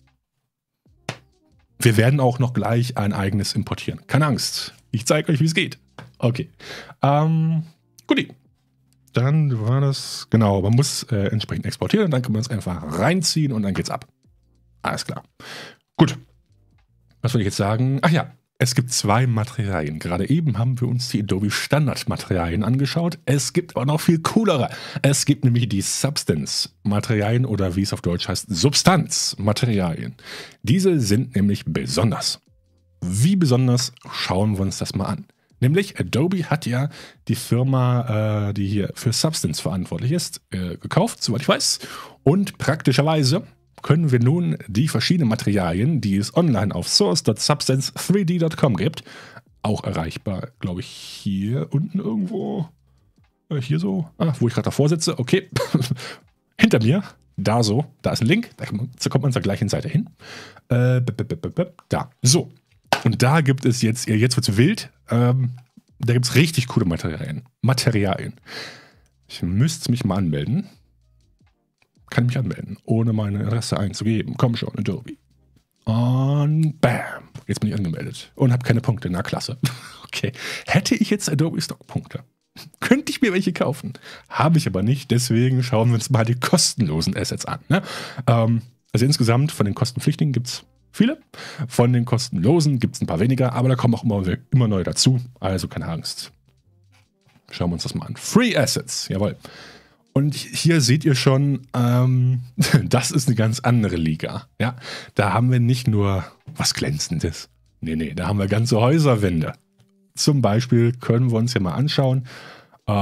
Wir werden auch noch gleich ein eigenes importieren. Keine Angst. Ich zeige euch, wie es geht. Okay. Ähm, guti. Dann war das, genau, man muss äh, entsprechend exportieren und dann kann man es einfach reinziehen und dann geht's ab. Alles klar. Gut. Was soll ich jetzt sagen? Ach ja, es gibt zwei Materialien. Gerade eben haben wir uns die Adobe Standard-Materialien angeschaut. Es gibt aber noch viel coolere. Es gibt nämlich die Substance-Materialien oder wie es auf Deutsch heißt, Substanz-Materialien. Diese sind nämlich besonders. Wie besonders, schauen wir uns das mal an. Nämlich Adobe hat ja die Firma, äh, die hier für Substance verantwortlich ist, äh, gekauft, soweit ich weiß. Und praktischerweise können wir nun die verschiedenen Materialien, die es online auf source Punkt substance drei D Punkt com gibt, auch erreichbar, glaube ich, hier unten irgendwo, äh, hier so, ah, wo ich gerade davor sitze, okay, hinter mir, Da so, da ist ein Link, da kommt man zur gleichen Seite hin. Äh, da. So. Und da gibt es jetzt, jetzt wird es wild, ähm, da gibt es richtig coole Materialien. Materialien. Ich müsste mich mal anmelden. Kann ich mich anmelden, ohne meine Adresse einzugeben. Komm schon, Adobe. Und bam. Jetzt bin ich angemeldet. Und habe keine Punkte. Na, klasse. Okay. Hätte ich jetzt Adobe Stock Punkte, könnte ich mir welche kaufen. Habe ich aber nicht. Deswegen schauen wir uns mal die kostenlosen Assets an. Ne? Ähm, also insgesamt von den kostenpflichtigen gibt es viele. Von den kostenlosen gibt es ein paar weniger. Aber da kommen auch immer, immer neue dazu. Also keine Angst. Schauen wir uns das mal an. Free Assets. Jawohl. Und hier seht ihr schon, ähm, das ist eine ganz andere Liga. Ja? Da haben wir nicht nur was Glänzendes. Nee, nee, da haben wir ganze Häuserwände. Zum Beispiel können wir uns ja mal anschauen, äh,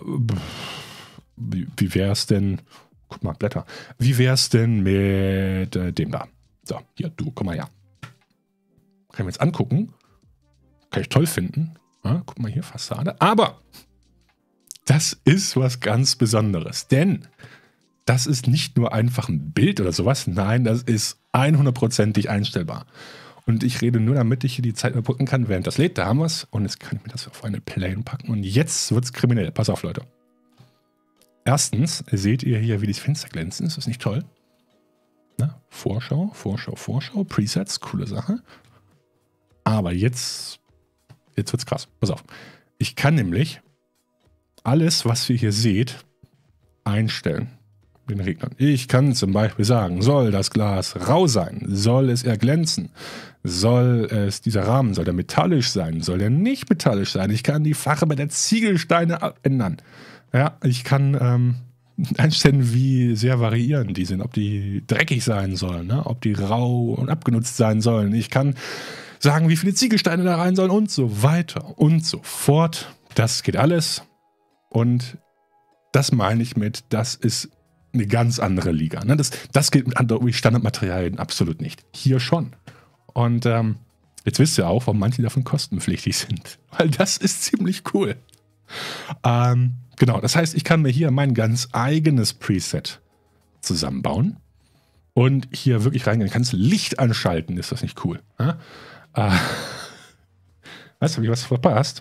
wie, wie wäre es denn, guck mal, Blätter, wie wäre es denn mit äh, dem da? So, hier, du, komm mal her. Können wir jetzt angucken. Kann ich toll finden. Ja, guck mal hier, Fassade. Aber das ist was ganz Besonderes, denn das ist nicht nur einfach ein Bild oder sowas, nein, das ist hundertprozentig einstellbar. Und ich rede nur, damit ich hier die Zeit überbrücken kann, während das lädt. Da haben wir es. Und jetzt kann ich mir das auf eine Plane packen. Und jetzt wird es kriminell. Pass auf, Leute. Erstens seht ihr hier, wie die Fenster glänzen. Ist das nicht toll? Na, Vorschau, Vorschau, Vorschau. Presets, coole Sache. Aber jetzt, jetzt wird es krass. Pass auf. Ich kann nämlich alles, was ihr hier seht, einstellen. Den Reglern. Ich kann zum Beispiel sagen, soll das Glas rau sein? Soll es eher glänzen? Soll es, dieser Rahmen, soll der metallisch sein? Soll der nicht metallisch sein? Ich kann die Farbe der Ziegelsteine ändern. Ja, ich kann ähm, einstellen, wie sehr variierend die sind. Ob die dreckig sein sollen, ne? Ob die rau und abgenutzt sein sollen. Ich kann sagen, wie viele Ziegelsteine da rein sollen und so weiter und so fort. Das geht alles. Und das meine ich mit, das ist eine ganz andere Liga. Ne? Das, das geht mit Adobe Standardmaterialien absolut nicht. Hier schon. Und ähm, jetzt wisst ihr auch, warum manche davon kostenpflichtig sind. Weil das ist ziemlich cool. Ähm, genau, das heißt, ich kann mir hier mein ganz eigenes Preset zusammenbauen und hier wirklich reingehen. Ich kann das Licht anschalten. Ist das nicht cool? Ja? Äh, weißt du, habe ich was verpasst?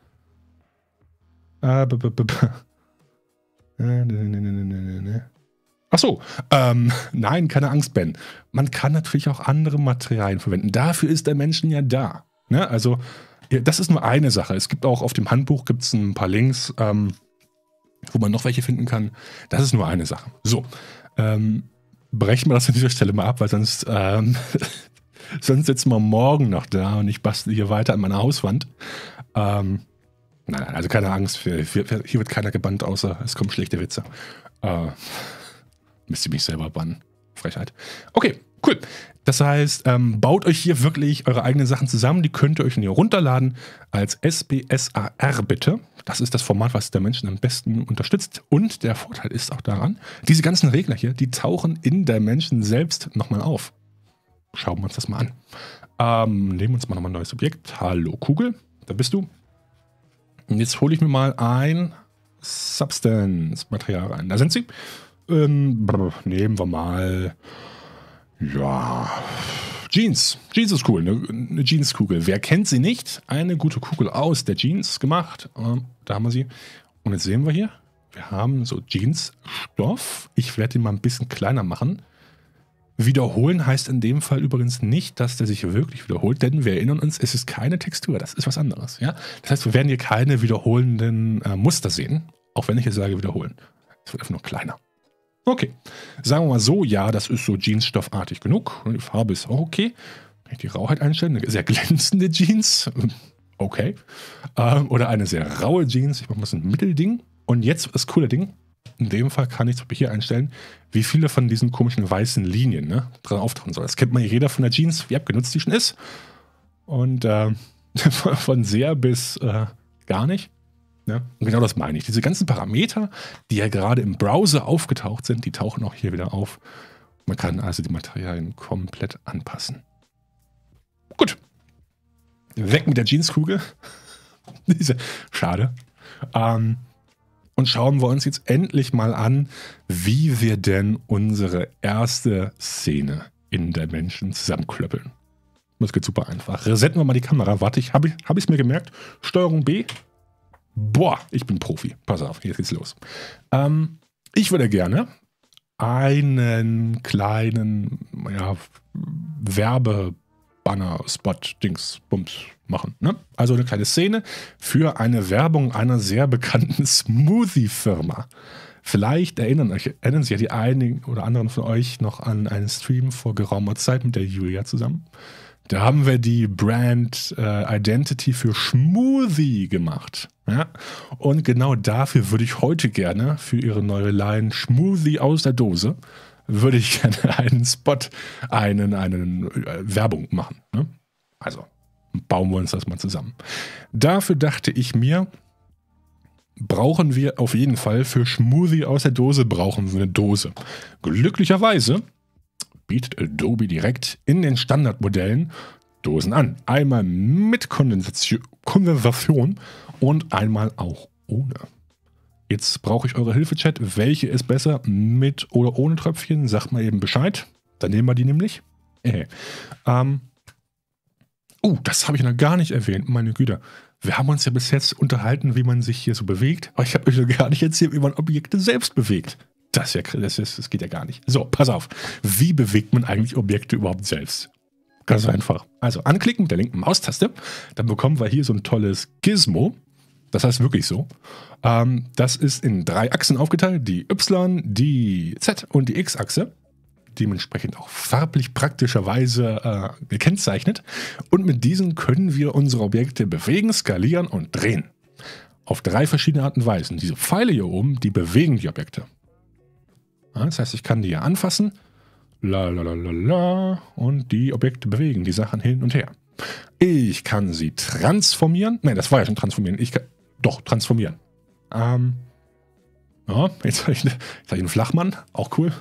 Äh, b -b -b -b Ach so, ähm, nein, keine Angst, Ben. Man kann natürlich auch andere Materialien verwenden. Dafür ist der Menschen ja da. Ne? Also, ja, das ist nur eine Sache. Es gibt auch auf dem Handbuch gibt's ein paar Links, ähm, wo man noch welche finden kann. Das ist nur eine Sache. So, ähm, brechen wir das an dieser Stelle mal ab, weil sonst, ähm, sonst sitzen wir morgen noch da und ich bastle hier weiter an meiner Hauswand. Ähm, Nein, nein, also keine Angst, hier wird keiner gebannt, außer es kommen schlechte Witze. Äh, müsst ihr mich selber bannen. Frechheit. Okay, cool. Das heißt, ähm, baut euch hier wirklich eure eigenen Sachen zusammen. Die könnt ihr euch hier runterladen als S B S A R bitte. Das ist das Format, was der Menschen am besten unterstützt. Und der Vorteil ist auch daran, diese ganzen Regler hier, die tauchen in der Menschen selbst nochmal auf. Schauen wir uns das mal an. Ähm, nehmen wir uns mal nochmal ein neues Objekt. Hallo Kugel, da bist du. Und jetzt hole ich mir mal ein Substance-Material rein. Da sind sie. Ähm, brr, nehmen wir mal, ja, Jeans. Jeans ist cool, eine, eine Jeanskugel. Wer kennt sie nicht? Eine gute Kugel aus der Jeans gemacht. Ähm, da haben wir sie. Und jetzt sehen wir hier, wir haben so Jeansstoff. Ich werde den mal ein bisschen kleiner machen. Wiederholen heißt in dem Fall übrigens nicht, dass der sich wirklich wiederholt, denn wir erinnern uns, es ist keine Textur, das ist was anderes. Ja? Das heißt, wir werden hier keine wiederholenden äh, Muster sehen, auch wenn ich jetzt sage wiederholen. Es wird einfach nur kleiner. Okay, sagen wir mal so, ja, das ist so Jeansstoffartig genug. Die Farbe ist auch okay. Kann ich die Rauheit einstellen? Eine sehr glänzende Jeans. Okay. Ähm, oder eine sehr raue Jeans. Ich mache mal so ein Mittelding. Und jetzt das coole Ding. In dem Fall kann ich zum Beispiel hier einstellen, wie viele von diesen komischen weißen Linien ne, dran auftauchen soll. Das kennt man jeder von der Jeans, wie abgenutzt die schon ist. Und äh, von sehr bis äh, gar nicht. Ne? Und genau das meine ich. Diese ganzen Parameter, die ja gerade im Browser aufgetaucht sind, die tauchen auch hier wieder auf. Man kann also die Materialien komplett anpassen. Gut. Weg mit der Jeanskugel. Diese, schade. Ähm, und schauen wir uns jetzt endlich mal an, wie wir denn unsere erste Szene in Dimension zusammenklöppeln. Das geht super einfach. Resetten wir mal die Kamera. Warte, ich habe ich es mir gemerkt. Steuerung B. Boah, ich bin Profi. Pass auf, jetzt geht's los. Ähm, ich würde gerne einen kleinen ja, Werbebanner, Spot, Dings, Bums machen. Ne? Also eine kleine Szene für eine Werbung einer sehr bekannten Smoothie-Firma. Vielleicht erinnern, euch, erinnern sich ja die einigen oder anderen von euch noch an einen Stream vor geraumer Zeit mit der Julia zusammen. Da haben wir die Brand äh, Identity für Smoothie gemacht. Ja? Und genau dafür würde ich heute gerne für ihre neue Line Smoothie aus der Dose, würde ich gerne einen Spot, einen, einen äh, Werbung machen. Ne? Also bauen wir uns das mal zusammen. Dafür dachte ich mir, brauchen wir auf jeden Fall für Smoothie aus der Dose, brauchen wir eine Dose. Glücklicherweise bietet Adobe direkt in den Standardmodellen Dosen an. Einmal mit Kondensation, Kondensation und einmal auch ohne. Jetzt brauche ich eure Hilfe, Chat. Welche ist besser, mit oder ohne Tröpfchen? Sagt mal eben Bescheid. Dann nehmen wir die nämlich. Äh. Ähm. Oh, das habe ich noch gar nicht erwähnt. Meine Güte. Wir haben uns ja bis jetzt unterhalten, wie man sich hier so bewegt. Aber ich habe euch noch gar nicht erzählt, wie man Objekte selbst bewegt. Das, ist ja, das, ist, das geht ja gar nicht. So, pass auf. Wie bewegt man eigentlich Objekte überhaupt selbst? Ganz einfach. Also anklicken mit der linken Maustaste. Dann bekommen wir hier so ein tolles Gizmo. Das heißt wirklich so. Ähm, das ist in drei Achsen aufgeteilt. Die Y, die Z und die X-Achse. Dementsprechend auch farblich praktischerweise äh, gekennzeichnet. Und mit diesen können wir unsere Objekte bewegen, skalieren und drehen. Auf drei verschiedene Arten und Weisen. Diese Pfeile hier oben, die bewegen die Objekte. Das heißt, ich kann die hier anfassen, la la la la la, und die Objekte bewegen, die Sachen hin und her. Ich kann sie transformieren. Nein, das war ja schon transformieren. Ich kann, doch, transformieren. Ähm, ja, jetzt habe ich, jetzt hab ich einen Flachmann, auch cool.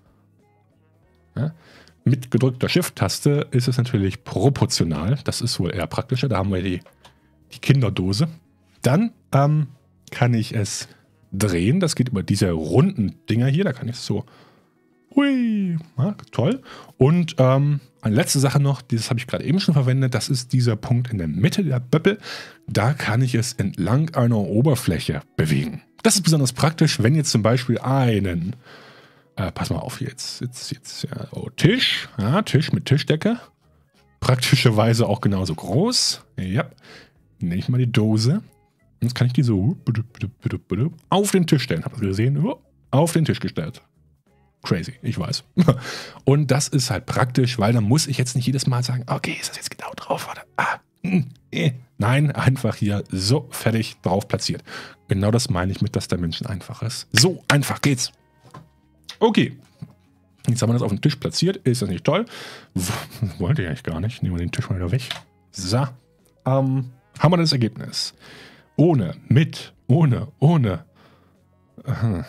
Ja. Mit gedrückter Shift-Taste ist es natürlich proportional. Das ist wohl eher praktischer. Da haben wir die, die Kinderdose. Dann ähm, kann ich es drehen. Das geht über diese runden Dinger hier. Da kann ich es so. Hui, ja, toll. Und ähm, eine letzte Sache noch, das habe ich gerade eben schon verwendet. Das ist dieser Punkt in der Mitte der Böppel. Da kann ich es entlang einer Oberfläche bewegen. Das ist besonders praktisch, wenn jetzt zum Beispiel einen, äh, pass mal auf jetzt, jetzt, jetzt, ja, oh, Tisch, ja, Tisch mit Tischdecke. Praktischerweise auch genauso groß. Ja, nehme ich mal die Dose. Jetzt kann ich die so auf den Tisch stellen. Habt ihr gesehen? Auf den Tisch gestellt. Crazy, ich weiß. Und das ist halt praktisch, weil dann muss ich jetzt nicht jedes Mal sagen, okay, ist das jetzt genau drauf? Warte. Ah, mh, eh. Nein, einfach hier so fertig drauf platziert. Genau das meine ich mit, dass der Mensch einfach ist. So einfach geht's. Okay. Jetzt haben wir das auf den Tisch platziert. Ist das nicht toll? Wollte ich eigentlich gar nicht. Nehmen wir den Tisch mal wieder weg. So. Ähm, haben wir das Ergebnis. Ohne, mit, ohne, ohne. Aha.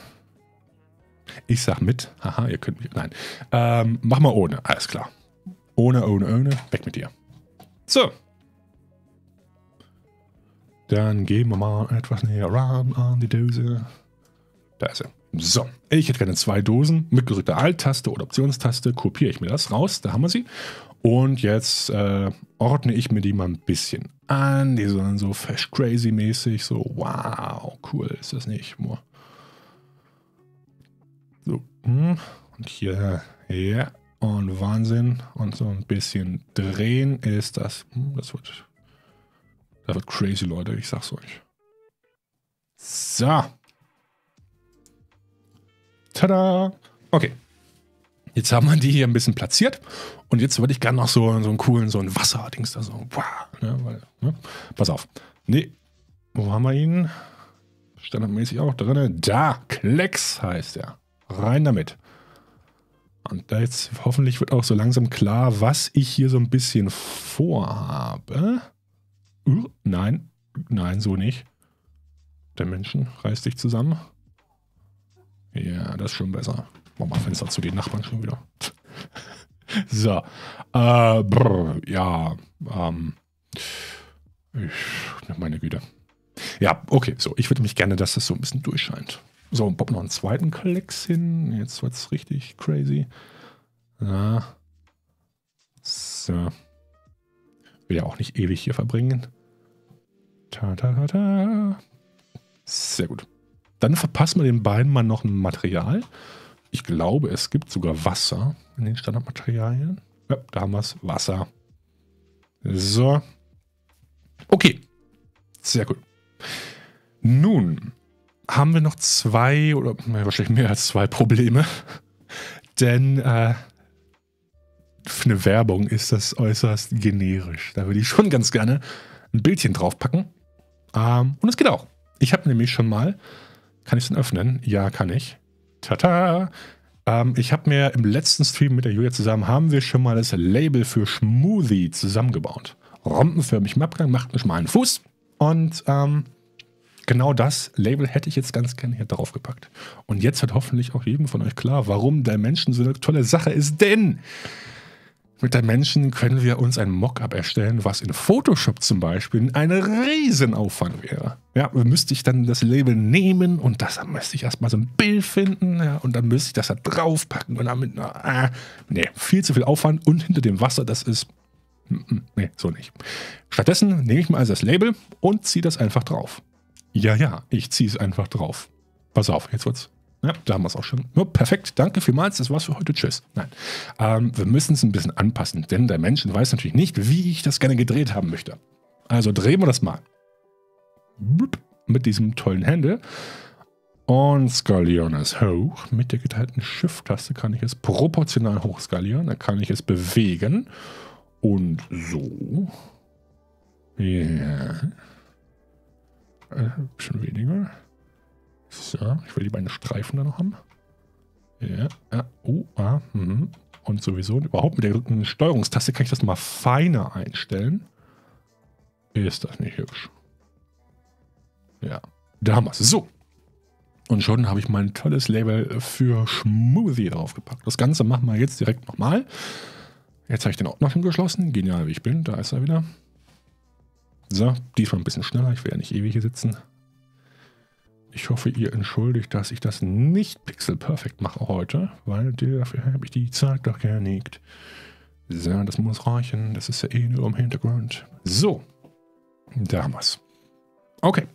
Ich sag mit. Haha, ihr könnt mich. Nein. Ähm, mach mal ohne. Alles klar. Ohne, ohne, ohne. Weg mit dir. So. Dann gehen wir mal etwas näher ran an die Dose. Da ist er. So. Ich hätte gerne zwei Dosen. Mit gedrückter Alt-Taste oder Optionstaste kopiere ich mir das raus. Da haben wir sie. Und jetzt äh, ordne ich mir die mal ein bisschen an. Die sollen so Flash Crazy mäßig. So, wow, cool ist das nicht. So. Und hier, ja. Und Wahnsinn. Und so ein bisschen drehen ist das. Das wird, das wird crazy, Leute. Ich sag's euch. So. Tada. Okay. Jetzt haben wir die hier ein bisschen platziert. Und jetzt würde ich gerne noch so, so einen coolen, so ein Wasserdings da so. Wow, ne, weil, ne? Pass auf. Nee. Wo haben wir ihn? Standardmäßig auch drin. Da. Klecks heißt er. Rein damit. Und da jetzt hoffentlich wird auch so langsam klar, was ich hier so ein bisschen vorhabe. Uh, nein. Nein, so nicht. Der Menschen reißt dich zusammen. Ja, das ist schon besser. Mach mal Fenster zu den Nachbarn schon wieder. So. Äh, brr, ja. Ähm. Ich, meine Güte. Ja, okay, so. Ich würde mich gerne, dass das so ein bisschen durchscheint. So, Bob noch einen zweiten Klecks hin. Jetzt wird es richtig crazy. Ja. So. Will ja auch nicht ewig hier verbringen. Ta, ta, ta, ta. Sehr gut. Dann verpassen wir den beiden mal noch ein Material. Ich glaube, es gibt sogar Wasser in den Standardmaterialien. Ja, da haben wir es. Wasser. So. Okay. Sehr gut. Nun haben wir noch zwei oder wahrscheinlich mehr als zwei Probleme. Denn äh, für eine Werbung ist das äußerst generisch. Da würde ich schon ganz gerne ein Bildchen draufpacken. Ähm, und es geht auch. Ich habe nämlich schon mal, kann ich es denn öffnen? Ja, kann ich. Tata! Ähm, ich habe mir im letzten Stream mit der Julia zusammen, haben wir schon mal das Label für Smoothie zusammengebaut. Rompenförmig im Abgang, macht einen schmalen Fuß. Und ähm, genau das Label hätte ich jetzt ganz gerne hier drauf gepackt. Und jetzt wird hoffentlich auch jedem von euch klar, warum Dimension so eine tolle Sache ist. Denn mit Dimension können wir uns ein Mockup erstellen, was in Photoshop zum Beispiel ein Riesenaufwand wäre. Ja, müsste ich dann das Label nehmen und das, dann müsste ich erstmal so ein Bild finden, ja, und dann müsste ich das da draufpacken und damit, na, äh, nee, viel zu viel Aufwand und hinter dem Wasser, das ist, nee, so nicht. Stattdessen nehme ich mal also das Label und ziehe das einfach drauf. Ja, ja, ich ziehe es einfach drauf. Pass auf, jetzt wird's. Ja, da haben wir es auch schon. Ja, perfekt, danke vielmals, das war's für heute. Tschüss. Nein, ähm, wir müssen es ein bisschen anpassen, denn der Mensch weiß natürlich nicht, wie ich das gerne gedreht haben möchte. Also drehen wir das mal. Mit diesem tollen Händel. Und skalieren es hoch. Mit der geteilten Shift-Taste kann ich es proportional hoch skalieren. Dann kann ich es bewegen. Und so. Ja. Äh, bisschen weniger. So, ich will die beiden Streifen da noch haben. Ja, ja, oh, ah, mhm. Und sowieso überhaupt mit der gedrückten Steuerungstaste kann ich das mal feiner einstellen. Ist das nicht hübsch? Ja, da haben wir es. So. Und schon habe ich mein tolles Label für Smoothie draufgepackt. Das Ganze machen wir jetzt direkt nochmal. Jetzt habe ich den Ordner schon geschlossen. Genial, wie ich bin. Da ist er wieder. So, diesmal ein bisschen schneller. Ich will ja nicht ewig hier sitzen. Ich hoffe, ihr entschuldigt, dass ich das nicht pixelperfekt mache heute, weil dafür habe ich die Zeit doch genickt. So, das muss reichen. Das ist ja eh nur im Hintergrund. So, da haben wir es. Okay.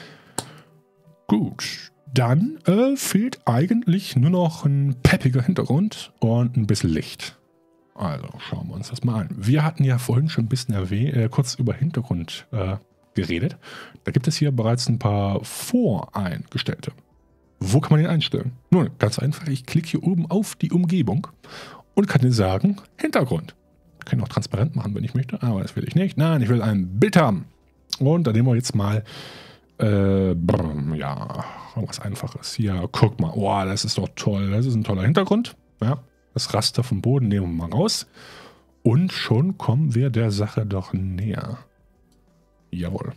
Gut. Dann äh, fehlt eigentlich nur noch ein peppiger Hintergrund und ein bisschen Licht. Also, schauen wir uns das mal an. Wir hatten ja vorhin schon ein bisschen äh, kurz über Hintergrund äh, geredet. Da gibt es hier bereits ein paar voreingestellte. Wo kann man den einstellen? Nun, ganz einfach. Ich klicke hier oben auf die Umgebung und kann dir sagen, Hintergrund. Ich kann ihn auch transparent machen, wenn ich möchte, aber das will ich nicht. Nein, ich will ein Bild haben. Und da nehmen wir jetzt mal äh, brr, ja, was Einfaches. Hier, guck mal. Oh, das ist doch toll. Das ist ein toller Hintergrund. Ja, das Raster vom Boden nehmen wir mal raus. Und schon kommen wir der Sache doch näher. Jawohl.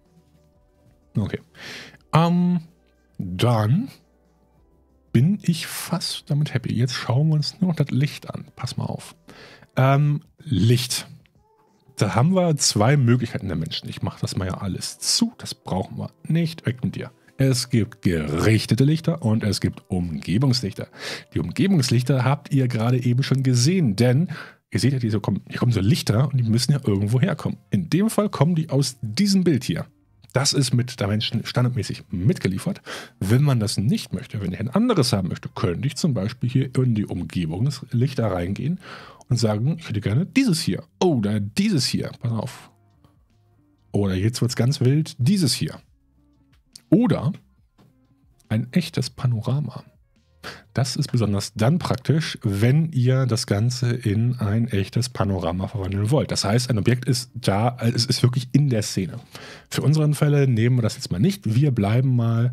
Okay. Ähm, dann bin ich fast damit happy. Jetzt schauen wir uns nur noch das Licht an. Pass mal auf. Ähm, Licht. Da haben wir zwei Möglichkeiten der Menschen. Ich mache das mal ja alles zu. Das brauchen wir nicht. Weg mit dir. Es gibt gerichtete Lichter und es gibt Umgebungslichter. Die Umgebungslichter habt ihr gerade eben schon gesehen, denn ihr seht ja, die so kommen, hier kommen so Lichter und die müssen ja irgendwo herkommen. In dem Fall kommen die aus diesem Bild hier. Das ist mit Dimension standardmäßig mitgeliefert. Wenn man das nicht möchte, wenn ich ein anderes haben möchte, könnte ich zum Beispiel hier in die Umgebungslichter reingehen und sagen, ich hätte gerne dieses hier. Oder dieses hier. Pass auf. Oder jetzt wird es ganz wild, dieses hier. Oder ein echtes Panorama. Das ist besonders dann praktisch, wenn ihr das Ganze in ein echtes Panorama verwandeln wollt. Das heißt, ein Objekt ist da, es ist wirklich in der Szene. Für unseren Fälle nehmen wir das jetzt mal nicht. Wir bleiben mal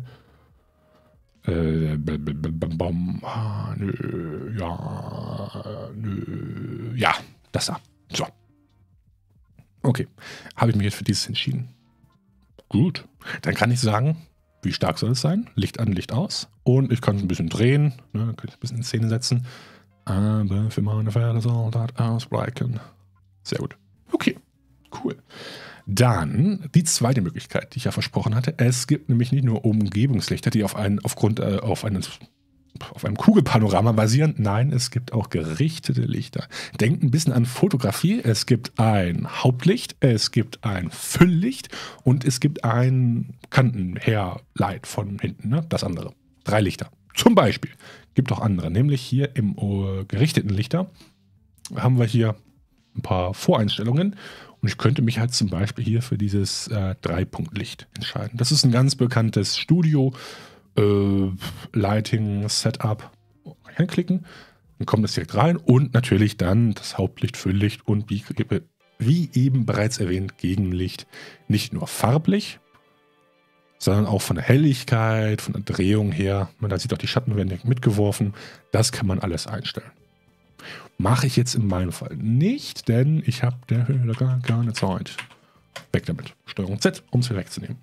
äh, ah, nö, ja, nö, ja, das da. So. Okay, habe ich mich jetzt für dieses entschieden. Gut, dann kann ich sagen, wie stark soll es sein? Licht an, Licht aus. Und ich kann es ein bisschen drehen. Ne, kann ich ein bisschen in Szene setzen. Aber für meine Fälle soll das ausbleichen. Sehr gut. Okay, cool. Dann die zweite Möglichkeit, die ich ja versprochen hatte. Es gibt nämlich nicht nur Umgebungslichter, die auf einen, aufgrund, äh, auf eines auf einem Kugelpanorama basieren. Nein, es gibt auch gerichtete Lichter. Denkt ein bisschen an Fotografie. Es gibt ein Hauptlicht, es gibt ein Fülllicht und es gibt ein Kantenherleit von hinten, ne? Das andere. Drei Lichter. Zum Beispiel. Gibt auch andere. Nämlich hier im uh, gerichteten Lichter haben wir hier ein paar Voreinstellungen. Und ich könnte mich halt zum Beispiel hier für dieses äh, Drei-Punkt-Licht entscheiden. Das ist ein ganz bekanntes Studio- Äh, Lighting, Setup, anklicken, dann kommt das direkt rein und natürlich dann das Hauptlicht, Fülllicht und wie, wie eben bereits erwähnt, Gegenlicht. Nicht nur farblich, sondern auch von der Helligkeit, von der Drehung her. Man da sieht auch die Schatten werden mitgeworfen. Das kann man alles einstellen. Mache ich jetzt in meinem Fall nicht, denn ich habe der gar keine Zeit. Weg damit. Steuerung Z, um es wieder wegzunehmen.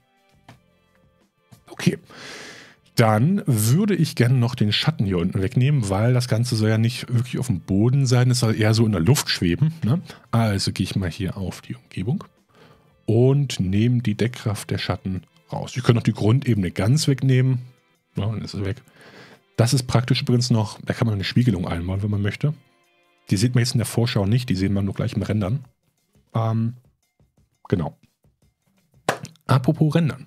Okay. Dann würde ich gerne noch den Schatten hier unten wegnehmen, weil das Ganze soll ja nicht wirklich auf dem Boden sein, es soll eher so in der Luft schweben. Ne? Also gehe ich mal hier auf die Umgebung und nehme die Deckkraft der Schatten raus. Ich könnte auch die Grundebene ganz wegnehmen. Ja, dann ist es weg. Das ist praktisch übrigens noch, da kann man eine Spiegelung einbauen, wenn man möchte. Die sieht man jetzt in der Vorschau nicht, die sehen wir nur gleich im Rendern. Ähm, genau. Apropos Rendern.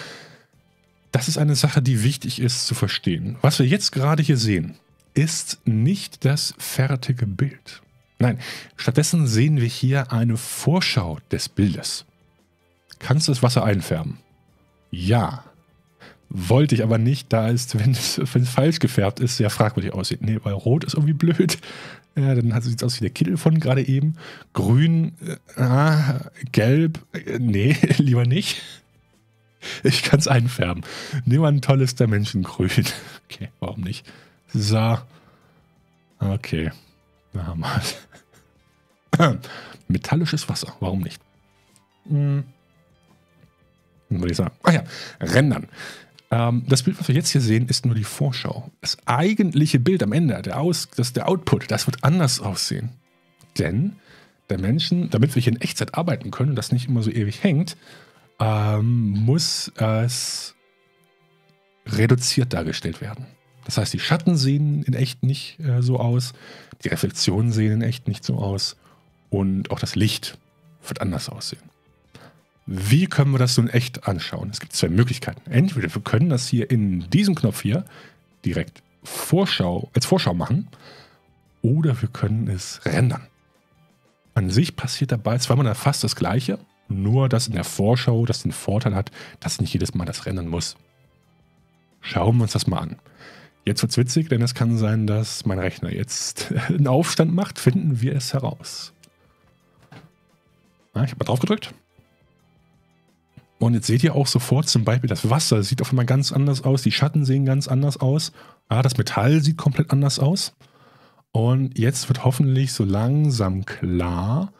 Das ist eine Sache, die wichtig ist zu verstehen. Was wir jetzt gerade hier sehen, ist nicht das fertige Bild. Nein, stattdessen sehen wir hier eine Vorschau des Bildes. Kannst du das Wasser einfärben? Ja. Wollte ich aber nicht, da es, wenn es, wenn es falsch gefärbt ist, sehr fragwürdig aussieht. Nee, weil Rot ist irgendwie blöd. Ja, dann sieht es aus wie der Kittel von gerade eben. Grün, äh, ah, Gelb, äh, nee, lieber nicht. Ich kann es einfärben. Nehmen wir ein tolles Dimension-Grün. Okay, warum nicht? So. Okay. Da haben wir es. Metallisches Wasser. Warum nicht? Hm. Würde ich sagen. Ach ja, Rendern. Ähm, das Bild, was wir jetzt hier sehen, ist nur die Vorschau. Das eigentliche Bild am Ende, der, Aus, das, der Output, das wird anders aussehen. Denn der Menschen, damit wir hier in Echtzeit arbeiten können und das nicht immer so ewig hängt, Ähm, muss es reduziert dargestellt werden. Das heißt, die Schatten sehen in echt nicht äh, so aus, die Reflexionen sehen in echt nicht so aus und auch das Licht wird anders aussehen. Wie können wir das so in echt anschauen? Es gibt zwei Möglichkeiten. Entweder wir können das hier in diesem Knopf hier direkt Vorschau, als Vorschau machen oder wir können es rendern. An sich passiert dabei zweimal fast das Gleiche. Nur, dass in der Vorschau das den Vorteil hat, dass nicht jedes Mal das rendern muss. Schauen wir uns das mal an. Jetzt wird es witzig, denn es kann sein, dass mein Rechner jetzt einen Aufstand macht. Finden wir es heraus. Ja, ich habe mal drauf gedrückt. Und jetzt seht ihr auch sofort zum Beispiel, das Wasser sieht auf einmal ganz anders aus. Die Schatten sehen ganz anders aus. Ja, das Metall sieht komplett anders aus. Und jetzt wird hoffentlich so langsam klar,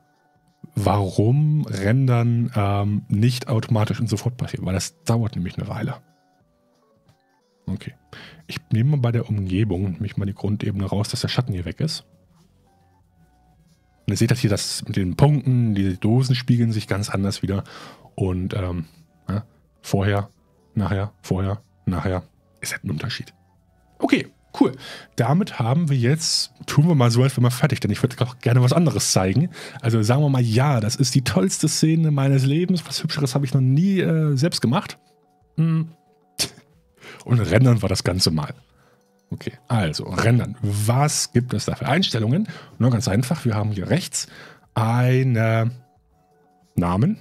warum Rendern ähm, nicht automatisch und sofort passiert, weil das dauert nämlich eine Weile. Okay. Ich nehme mal bei der Umgebung nämlich mal die Grundebene raus, dass der Schatten hier weg ist. Und ihr seht das hier, das mit den Punkten, die Dosen spiegeln sich ganz anders wieder. Und ähm, ja, vorher, nachher, vorher, nachher ist halt ein Unterschied. Okay. Cool. Damit haben wir jetzt, tun wir mal so, als wären wir fertig, denn ich würde auch gerne was anderes zeigen. Also sagen wir mal, ja, das ist die tollste Szene meines Lebens. Was Hübscheres habe ich noch nie äh, selbst gemacht. Hm. Und rendern wir das Ganze mal. Okay, also rendern. Was gibt es da für Einstellungen? Nur ganz einfach, wir haben hier rechts einen Namen.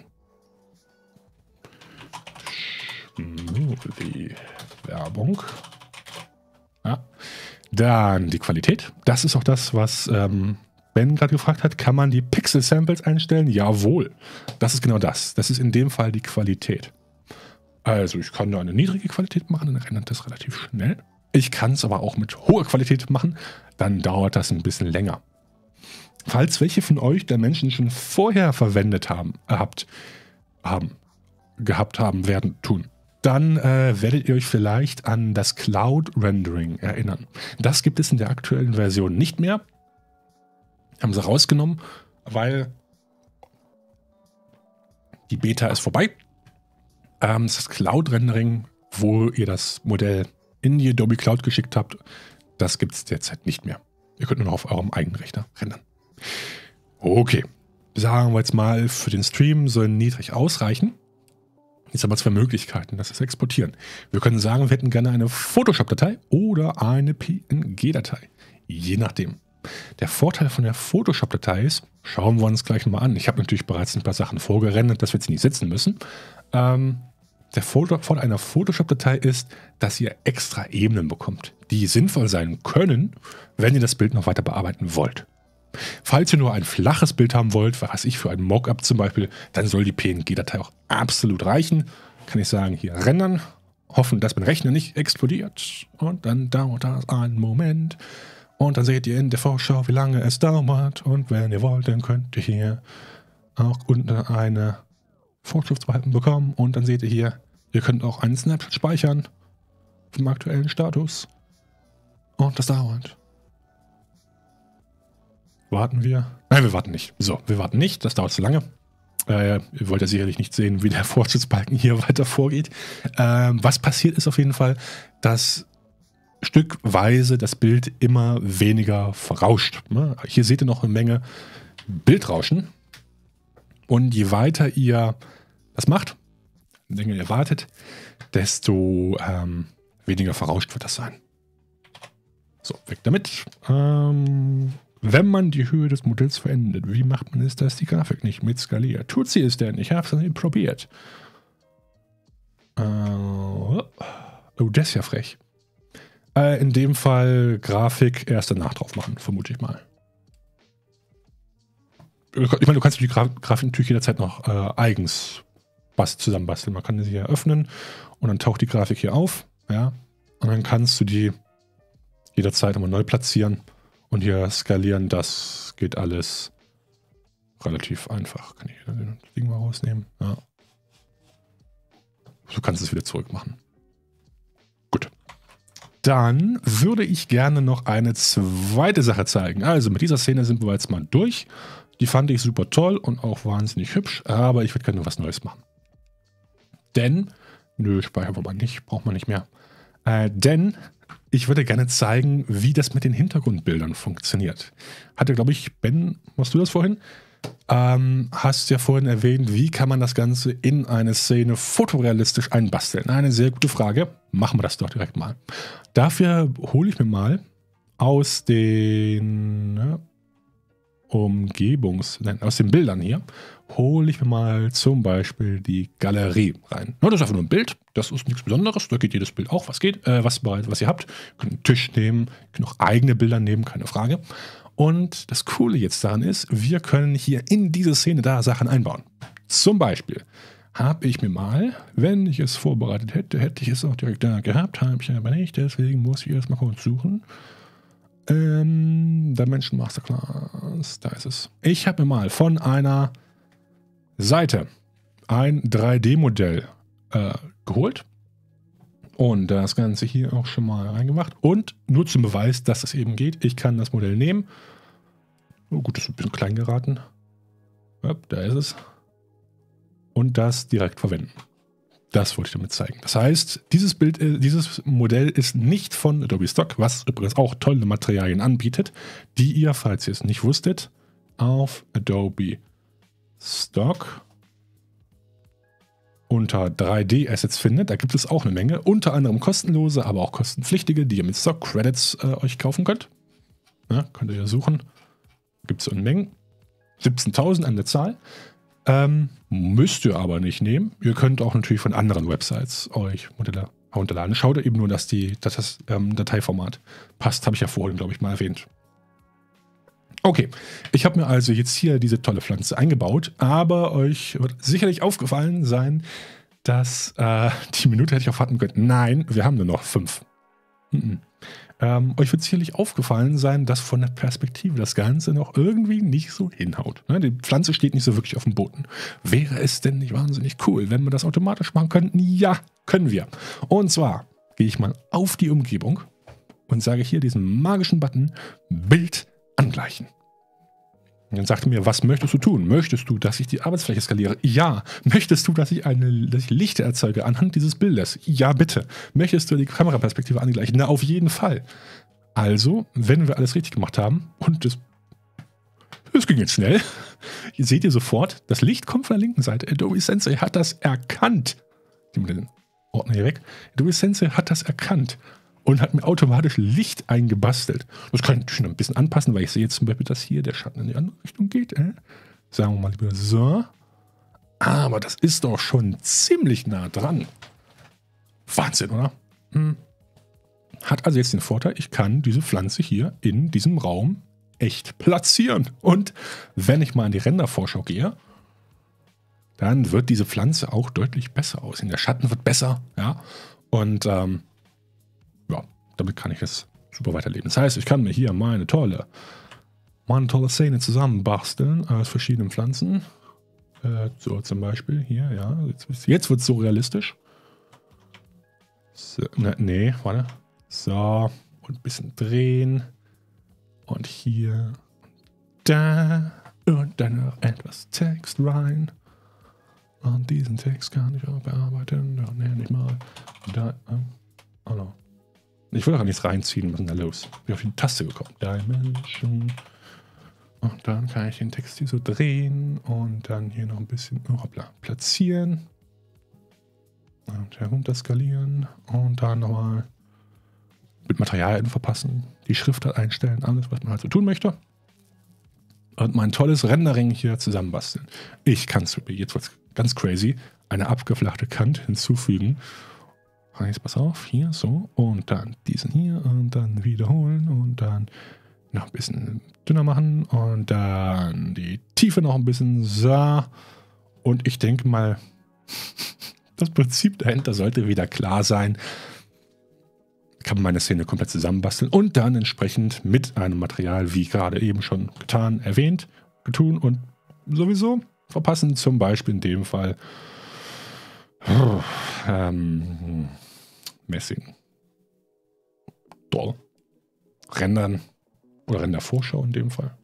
Die Werbung. Ja. Dann die Qualität. Das ist auch das, was ähm, Ben gerade gefragt hat. Kann man die Pixel-Samples einstellen? Jawohl. Das ist genau das. Das ist in dem Fall die Qualität. Also ich kann da eine niedrige Qualität machen, dann rendert das relativ schnell. Ich kann es aber auch mit hoher Qualität machen. Dann dauert das ein bisschen länger. Falls welche von euch der Menschen schon vorher verwendet haben, äh, habt, haben, gehabt haben, werden, tun, dann äh, werdet ihr euch vielleicht an das Cloud Rendering erinnern. Das gibt es in der aktuellen Version nicht mehr. Haben sie rausgenommen, weil Die Beta ist vorbei. Ähm, das ist Cloud-Rendering, wo ihr das Modell in die Adobe Cloud geschickt habt. Das gibt es derzeit nicht mehr. Ihr könnt nur noch auf eurem eigenen Rechner rendern. Okay. Sagen wir jetzt mal, für den Stream soll niedrig ausreichen. Jetzt haben wir zwei Möglichkeiten, das ist exportieren. Wir können sagen, wir hätten gerne eine Photoshop-Datei oder eine P N G-Datei. Je nachdem. Der Vorteil von der Photoshop-Datei ist, schauen wir uns gleich nochmal an. Ich habe natürlich bereits ein paar Sachen vorgerendert, dass wir jetzt nicht sitzen müssen. Ähm, der Vorteil einer Photoshop-Datei ist, dass ihr extra Ebenen bekommt, die sinnvoll sein können, wenn ihr das Bild noch weiter bearbeiten wollt. Falls ihr nur ein flaches Bild haben wollt, was ich für ein Mockup zum Beispiel, dann soll die P N G-Datei auch absolut reichen. Kann ich sagen, hier rendern, hoffen, dass mein Rechner nicht explodiert und dann dauert das einen Moment und dann seht ihr in der Vorschau, wie lange es dauert und wenn ihr wollt, dann könnt ihr hier auch unten eine Vorschriftsbalken bekommen und dann seht ihr hier, ihr könnt auch einen Snapshot speichern vom aktuellen Status und das dauert. Warten wir? Nein, wir warten nicht. So, wir warten nicht. Das dauert zu lange. Äh, ihr wollt ja sicherlich nicht sehen, wie der Fortschrittsbalken hier weiter vorgeht. Ähm, was passiert ist auf jeden Fall, dass stückweise das Bild immer weniger verrauscht. Ne? Hier seht ihr noch eine Menge Bildrauschen. Und je weiter ihr das macht, je länger ihr wartet, desto ähm, weniger verrauscht wird das sein. So, weg damit. Ähm... Wenn man die Höhe des Modells verändert, wie macht man es, dass die Grafik nicht mit skaliert? Tut sie es denn? Ich habe es nicht probiert. Äh, oh, das ist ja frech. Äh, in dem Fall Grafik erst danach drauf machen, vermute ich mal. Ich meine, du kannst die Gra Grafik natürlich jederzeit noch äh, eigens zusammenbasteln. Man kann sie hier öffnen und dann taucht die Grafik hier auf. Ja, und dann kannst du die jederzeit nochmal neu platzieren. Und hier skalieren, das geht alles relativ einfach. Kann ich das Ding mal rausnehmen? Ja. Du kannst es wieder zurück machen. Gut. Dann würde ich gerne noch eine zweite Sache zeigen. Also mit dieser Szene sind wir jetzt mal durch. Die fand ich super toll und auch wahnsinnig hübsch, aber ich würde gerne was Neues machen. Denn, nö, speichern wir mal nicht, braucht man nicht mehr. Äh, denn ich würde gerne zeigen, wie das mit den Hintergrundbildern funktioniert. Hatte, glaube ich, Ben, machst du das vorhin? Ähm, hast ja vorhin erwähnt, wie kann man das Ganze in eine Szene fotorealistisch einbasteln? Eine sehr gute Frage. Machen wir das doch direkt mal. Dafür hole ich mir mal aus den ne, Umgebungs-, nein, aus den Bildern hier, hole ich mir mal zum Beispiel die Galerie rein. Ja, das ist einfach nur ein Bild, das ist nichts Besonderes, da geht jedes Bild auch, was geht, äh, was, was ihr habt. Ihr könnt einen Tisch nehmen, ihr könnt auch eigene Bilder nehmen, keine Frage. Und das Coole jetzt daran ist, wir können hier in diese Szene da Sachen einbauen. Zum Beispiel habe ich mir mal, wenn ich es vorbereitet hätte, hätte ich es auch direkt da gehabt, habe ich aber nicht, deswegen muss ich erst mal kurz suchen. Ähm, Dimension Masterclass, da ist es. Ich habe mir mal von einer Seite ein drei D-Modell äh, geholt und das Ganze hier auch schon mal reingemacht und nur zum Beweis, dass es eben geht, ich kann das Modell nehmen. Oh gut, das ist ein bisschen klein geraten. Ja, da ist es. Und das direkt verwenden. Das wollte ich damit zeigen. Das heißt, dieses Bild, dieses Modell ist nicht von Adobe Stock, was übrigens auch tolle Materialien anbietet, die ihr, falls ihr es nicht wusstet, auf Adobe Stock unter drei D Assets findet. Da gibt es auch eine Menge, unter anderem kostenlose, aber auch kostenpflichtige, die ihr mit Stock Credits äh, euch kaufen könnt. Ja, könnt ihr ja suchen. Gibt es in Mengen. siebzehntausend an der Zahl. Ähm, müsst ihr aber nicht nehmen. Ihr könnt auch natürlich von anderen Websites euch Modelle herunterladen. Schaut eben nur, dass, die, dass das ähm, Dateiformat passt. Habe ich ja vorhin, glaube ich, mal erwähnt. Okay, ich habe mir also jetzt hier diese tolle Pflanze eingebaut, aber euch wird sicherlich aufgefallen sein, dass äh, die Minute hätte ich auch warten können. Nein, wir haben nur noch fünf. Mhm. Ähm, euch wird sicherlich aufgefallen sein, dass von der Perspektive das Ganze noch irgendwie nicht so hinhaut. Ne? Die Pflanze steht nicht so wirklich auf dem Boden. Wäre es denn nicht wahnsinnig cool, wenn wir das automatisch machen könnten? Ja, können wir. Und zwar gehe ich mal auf die Umgebung und sage hier diesen magischen Button Bild angleichen. Und dann sagte mir, was möchtest du tun? Möchtest du, dass ich die Arbeitsfläche skaliere? Ja. Möchtest du, dass ich eine dass ich Lichter erzeuge anhand dieses Bildes? Ja, bitte. Möchtest du die Kameraperspektive angleichen? Na, auf jeden Fall. Also, wenn wir alles richtig gemacht haben, und das, das ging jetzt schnell, ihr seht ihr sofort, das Licht kommt von der linken Seite. Adobe Sensei hat das erkannt. Ich nehme den Ordner hier weg. Adobe Sensei hat das erkannt und hat mir automatisch Licht eingebastelt. Das kann ich natürlich noch ein bisschen anpassen, weil ich sehe jetzt zum Beispiel, dass hier der Schatten in die andere Richtung geht. Äh? Sagen wir mal lieber so. Aber das ist doch schon ziemlich nah dran. Wahnsinn, oder? Hm. Hat also jetzt den Vorteil, ich kann diese Pflanze hier in diesem Raum echt platzieren. Und wenn ich mal in die Rendervorschau gehe, dann wird diese Pflanze auch deutlich besser aussehen. Der Schatten wird besser, ja. Und ähm, ja, damit kann ich es super weiterleben. Das heißt, ich kann mir hier meine tolle, meine tolle Szene zusammenbasteln aus verschiedenen Pflanzen. Äh, so zum Beispiel hier, ja. Jetzt, jetzt wird es so realistisch. So, ne, nee, warte. So, und ein bisschen drehen. Und hier, da. Und dann noch etwas Text rein. Und diesen Text kann ich auch bearbeiten. Da nenne ich mal. Da, ähm, oh no. Ich will doch nichts reinziehen. Was ist denn da los? Ich bin auf die Taste gekommen. Dimension. Und dann kann ich den Text hier so drehen. Und dann hier noch ein bisschen oh, hoppla, platzieren. Und herunter skalieren. Und dann nochmal mit Materialien verpassen, die Schriftart einstellen, alles, was man halt so tun möchte. Und mein tolles Rendering hier zusammenbasteln. Ich kann es, jetzt wird es ganz crazy, eine abgeflachte Kante hinzufügen. Jetzt pass auf, hier so und dann diesen hier und dann wiederholen und dann noch ein bisschen dünner machen und dann die Tiefe noch ein bisschen so. Und ich denke mal, das Prinzip dahinter sollte wieder klar sein. Kann man meine Szene komplett zusammenbasteln und dann entsprechend mit einem Material, wie gerade eben schon getan, erwähnt, getun und sowieso verpassen. Zum Beispiel in dem Fall oh, ähm, Messing. Doll. Rendern oder Rendervorschau in dem Fall.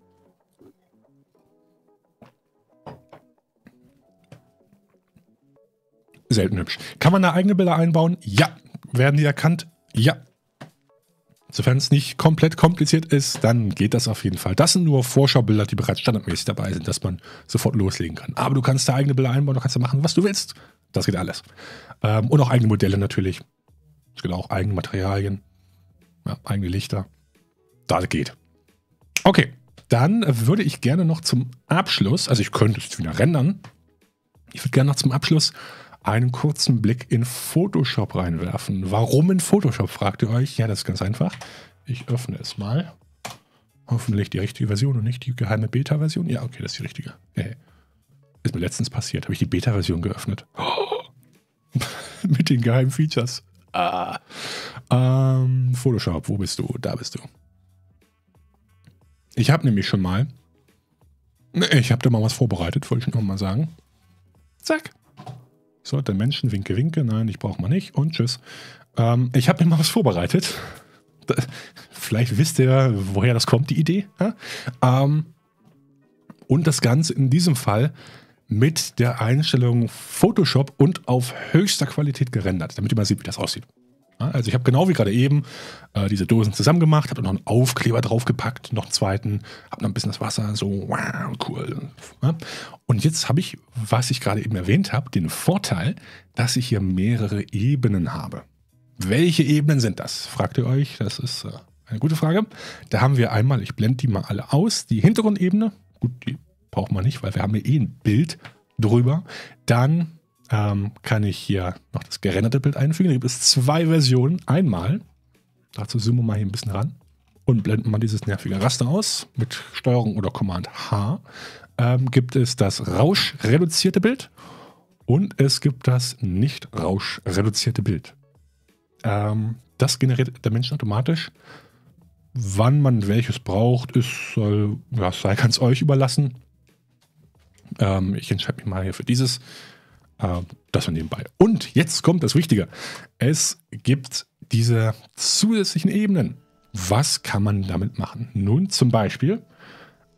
Selten hübsch. Kann man da eigene Bilder einbauen? Ja. Werden die erkannt? Ja. Sofern es nicht komplett kompliziert ist, dann geht das auf jeden Fall. Das sind nur Vorschaubilder, die bereits standardmäßig dabei sind, dass man sofort loslegen kann. Aber du kannst da eigene Bilder einbauen, du kannst da machen, was du willst. Das geht alles. Ähm, und auch eigene Modelle natürlich. Es gibt auch eigene Materialien, ja, eigene Lichter. Das geht. Okay, dann würde ich gerne noch zum Abschluss, also ich könnte es wieder rendern, ich würde gerne noch zum Abschluss einen kurzen Blick in Photoshop reinwerfen. Warum in Photoshop, fragt ihr euch? Ja, das ist ganz einfach. Ich öffne es mal. Hoffentlich die richtige Version und nicht die geheime Beta-Version. Ja, okay, das ist die richtige. Hey. Ist mir letztens passiert. Habe ich die Beta-Version geöffnet. Oh. Mit den geheimen Features. Ah. Ähm, Photoshop, wo bist du? Da bist du. Ich habe nämlich schon mal ich habe da mal was vorbereitet, wollte ich noch mal sagen. Zack. So, der Menschen, winke, winke. Nein, ich brauche mal nicht. Und tschüss. Ähm, ich habe mir mal was vorbereitet. Vielleicht wisst ihr, woher das kommt, die Idee. Ja? Ähm, und das Ganze in diesem Fall mit der Einstellung Photoshop und auf höchster Qualität gerendert, damit ihr mal seht, wie das aussieht. Ja, also ich habe genau wie gerade eben äh, diese Dosen zusammen gemacht, habe noch einen Aufkleber draufgepackt, noch einen zweiten, habe noch ein bisschen das Wasser, so wow, cool. Ja? Und jetzt habe ich, was ich gerade eben erwähnt habe, den Vorteil, dass ich hier mehrere Ebenen habe. Welche Ebenen sind das? Fragt ihr euch, das ist äh, eine gute Frage. Da haben wir einmal, ich blende die mal alle aus, die Hintergrundebene, gut, die braucht man nicht, weil wir haben ja eh ein Bild drüber. Dann ähm, kann ich hier noch das gerenderte Bild einfügen. Da gibt es zwei Versionen. Einmal, dazu zoomen wir mal hier ein bisschen ran und blenden mal dieses nervige Raster aus mit Steuerung oder Command H. Ähm, gibt es das rauschreduzierte Bild und es gibt das nicht rauschreduzierte Bild. Ähm, das generiert der Mensch automatisch. Wann man welches braucht, ist, soll, ja, sei ganz euch überlassen. Ähm, ich entscheide mich mal hier für dieses. Äh, das war nebenbei. Und jetzt kommt das Wichtige. Es gibt diese zusätzlichen Ebenen. Was kann man damit machen? Nun zum Beispiel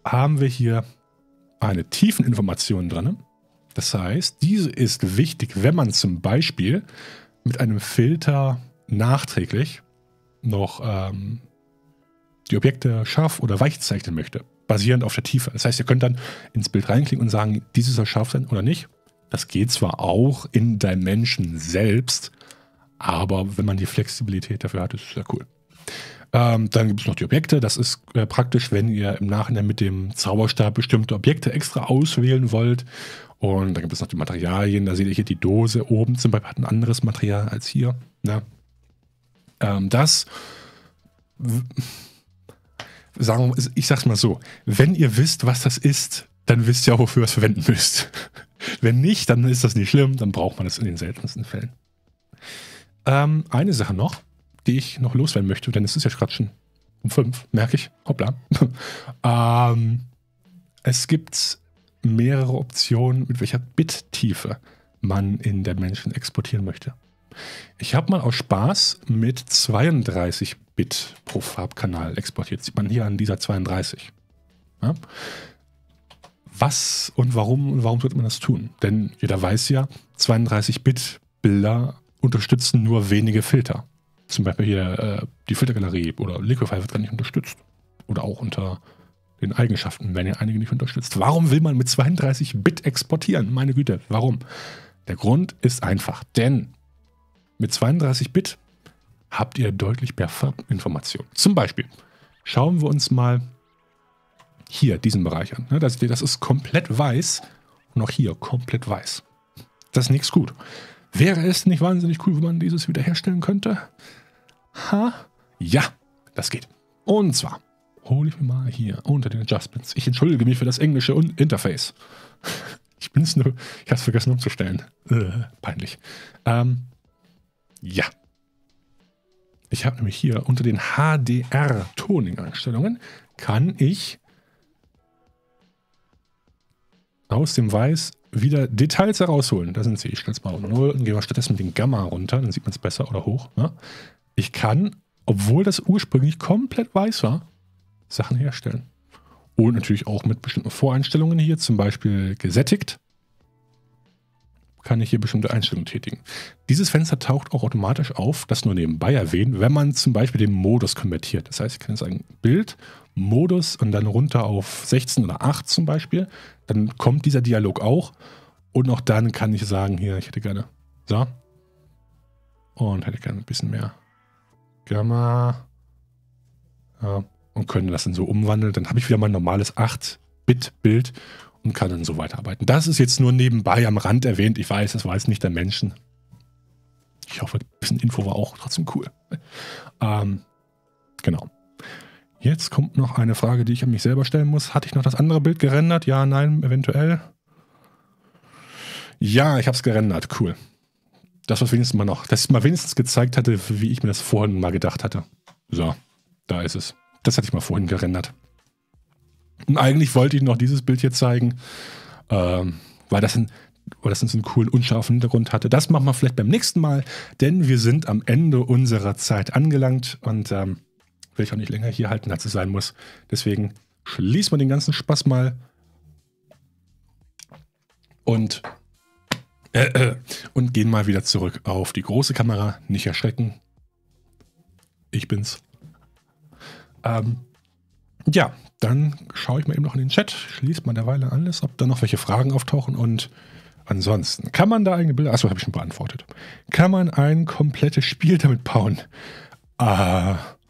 haben wir hier eine Tiefeninformation drin. Das heißt, diese ist wichtig, wenn man zum Beispiel mit einem Filter nachträglich noch ähm, die Objekte scharf oder weich zeichnen möchte, basierend auf der Tiefe. Das heißt, ihr könnt dann ins Bild reinklicken und sagen, dieses soll scharf sein oder nicht. Das geht zwar auch in Dimension selbst, aber wenn man die Flexibilität dafür hat, ist es sehr cool. Ähm, dann gibt es noch die Objekte. Das ist äh, praktisch, wenn ihr im Nachhinein mit dem Zauberstab bestimmte Objekte extra auswählen wollt. Und dann gibt es noch die Materialien. Da seht ihr hier die Dose oben zum Beispiel hat ein anderes Material als hier. Ja. Ähm, das, sagen wir, ich sag's mal so, wenn ihr wisst, was das ist, dann wisst ihr auch, wofür ihr es verwenden müsst. Wenn nicht, dann ist das nicht schlimm, dann braucht man das in den seltensten Fällen. Ähm, eine Sache noch, die ich noch loswerden möchte, denn es ist jetzt gerade schon um fünf, merke ich, hoppla. ähm, es gibt mehrere Optionen, mit welcher Bittiefe man in Dimension exportieren möchte. Ich habe mal aus Spaß mit zweiunddreißig Bit pro Farbkanal exportiert. Sieht man hier an dieser zweiunddreißig. Ja? Was und warum und warum sollte man das tun? Denn jeder weiß ja, zweiunddreißig Bit Bilder unterstützen nur wenige Filter. Zum Beispiel hier äh, die Filtergalerie oder Liquify wird gar nicht unterstützt. Oder auch unter den Eigenschaften werden ja einige nicht unterstützt. Warum will man mit zweiunddreißig Bit exportieren? Meine Güte, warum? Der Grund ist einfach, denn mit zweiunddreißig Bit habt ihr deutlich mehr Farbinformationen. Zum Beispiel schauen wir uns mal hier diesen Bereich an. Das, das ist komplett weiß und auch hier komplett weiß. Das ist nichts gut. Wäre es nicht wahnsinnig cool, wenn man dieses wiederherstellen könnte? Ha? Ja, das geht. Und zwar hole ich mir mal hier unter den Adjustments. Ich entschuldige mich für das englische Interface. Ich bin es nur, ich habe es vergessen umzustellen. Äh, peinlich. Ähm, ja. Ich habe nämlich hier unter den H D R-Toning-Einstellungen kann ich aus dem Weiß wieder Details herausholen. Da sind sie. Ich stelle es mal auf null und gehe mal stattdessen mit den Gamma runter. Dann sieht man es besser oder hoch. Ne? Ich kann, obwohl das ursprünglich komplett weiß war, Sachen herstellen. Und natürlich auch mit bestimmten Voreinstellungen hier, zum Beispiel gesättigt, kann ich hier bestimmte Einstellungen tätigen. Dieses Fenster taucht auch automatisch auf, das nur nebenbei erwähnen, wenn man zum Beispiel den Modus konvertiert. Das heißt, ich kann jetzt sagen, Bild, Modus und dann runter auf sechzehn oder acht zum Beispiel. Dann kommt dieser Dialog auch. Und auch dann kann ich sagen, hier, ich hätte gerne, so. Und hätte gerne ein bisschen mehr Gamma. Ja, und können das dann so umwandeln. Dann habe ich wieder mein normales acht Bit Bild und kann dann so weiterarbeiten. Das ist jetzt nur nebenbei am Rand erwähnt. Ich weiß, das weiß nicht der Menschen. Ich hoffe, ein bisschen Info war auch trotzdem cool. Ähm, genau. Jetzt kommt noch eine Frage, die ich an mich selber stellen muss. Hatte ich noch das andere Bild gerendert? Ja, nein, eventuell. Ja, ich habe es gerendert. Cool. Das war wenigstens mal noch. Dass ich mal wenigstens gezeigt hatte, wie ich mir das vorhin mal gedacht hatte. So, da ist es. Das hatte ich mal vorhin gerendert. Und eigentlich wollte ich noch dieses Bild hier zeigen, ähm, weil das, ein, weil das einen coolen, unscharfen Hintergrund hatte. Das machen wir vielleicht beim nächsten Mal, denn wir sind am Ende unserer Zeit angelangt und ähm, will ich auch nicht länger hier halten, als es sein muss. Deswegen schließen wir den ganzen Spaß mal und, äh, äh, und gehen mal wieder zurück auf die große Kamera. Nicht erschrecken. Ich bin's. Ähm, ja, dann schaue ich mal eben noch in den Chat, schließe mal derweil alles, ob da noch welche Fragen auftauchen und ansonsten, kann man da eigene Bilder, achso, habe ich schon beantwortet, kann man ein komplettes Spiel damit bauen? Äh,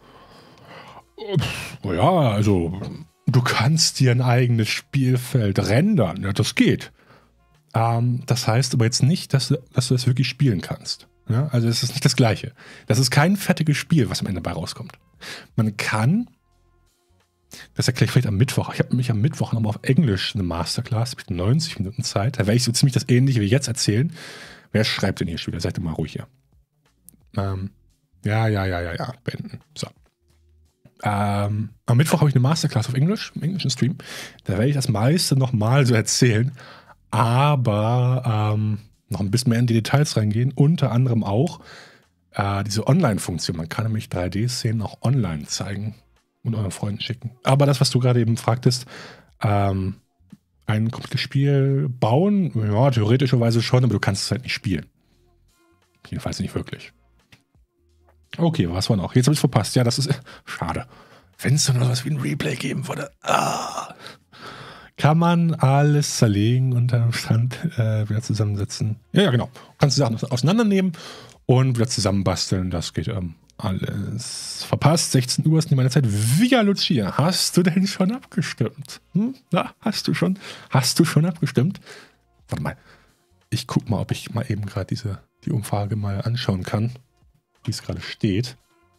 ja, also du kannst dir ein eigenes Spielfeld rendern, ja, das geht. Ähm, das heißt aber jetzt nicht, dass du, dass du das wirklich spielen kannst. Ja, also es ist nicht das Gleiche. Das ist kein fertiges Spiel, was am Ende dabei rauskommt. Man kann, das erkläre ich vielleicht am Mittwoch, ich habe nämlich am Mittwoch nochmal auf Englisch eine Masterclass mit neunzig Minuten Zeit, da werde ich so ziemlich das Ähnliche wie jetzt erzählen. Wer schreibt denn hier schon wieder? Seid ihr mal ruhig hier. Ähm, ja, ja, ja, ja, ja, beenden. So. Ähm, am Mittwoch habe ich eine Masterclass auf Englisch, im englischen Stream. Da werde ich das meiste nochmal so erzählen, aber ähm, noch ein bisschen mehr in die Details reingehen. Unter anderem auch äh, diese Online-Funktion. Man kann nämlich drei D-Szenen auch online zeigen und euren Freunden schicken. Aber das, was du gerade eben fragtest, ähm, ein komplettes Spiel bauen. Ja, theoretischerweise schon, aber du kannst es halt nicht spielen. Jedenfalls nicht wirklich. Okay, was war noch? Jetzt habe ich es verpasst. Ja, das ist schade. Wenn es nur was wie ein Replay geben würde. Ah. Kann man alles zerlegen und am Stand äh, wieder zusammensetzen. Ja, ja, genau. Kannst du Sachen auseinandernehmen und wieder zusammenbasteln. Das geht ähm, alles. Verpasst. sechzehn Uhr ist nicht meine Zeit. Via Lucia, hast du denn schon abgestimmt? Hm? Na, hast du schon? Hast du schon abgestimmt? Warte mal. Ich guck mal, ob ich mal eben gerade diese die Umfrage mal anschauen kann, wie es gerade steht.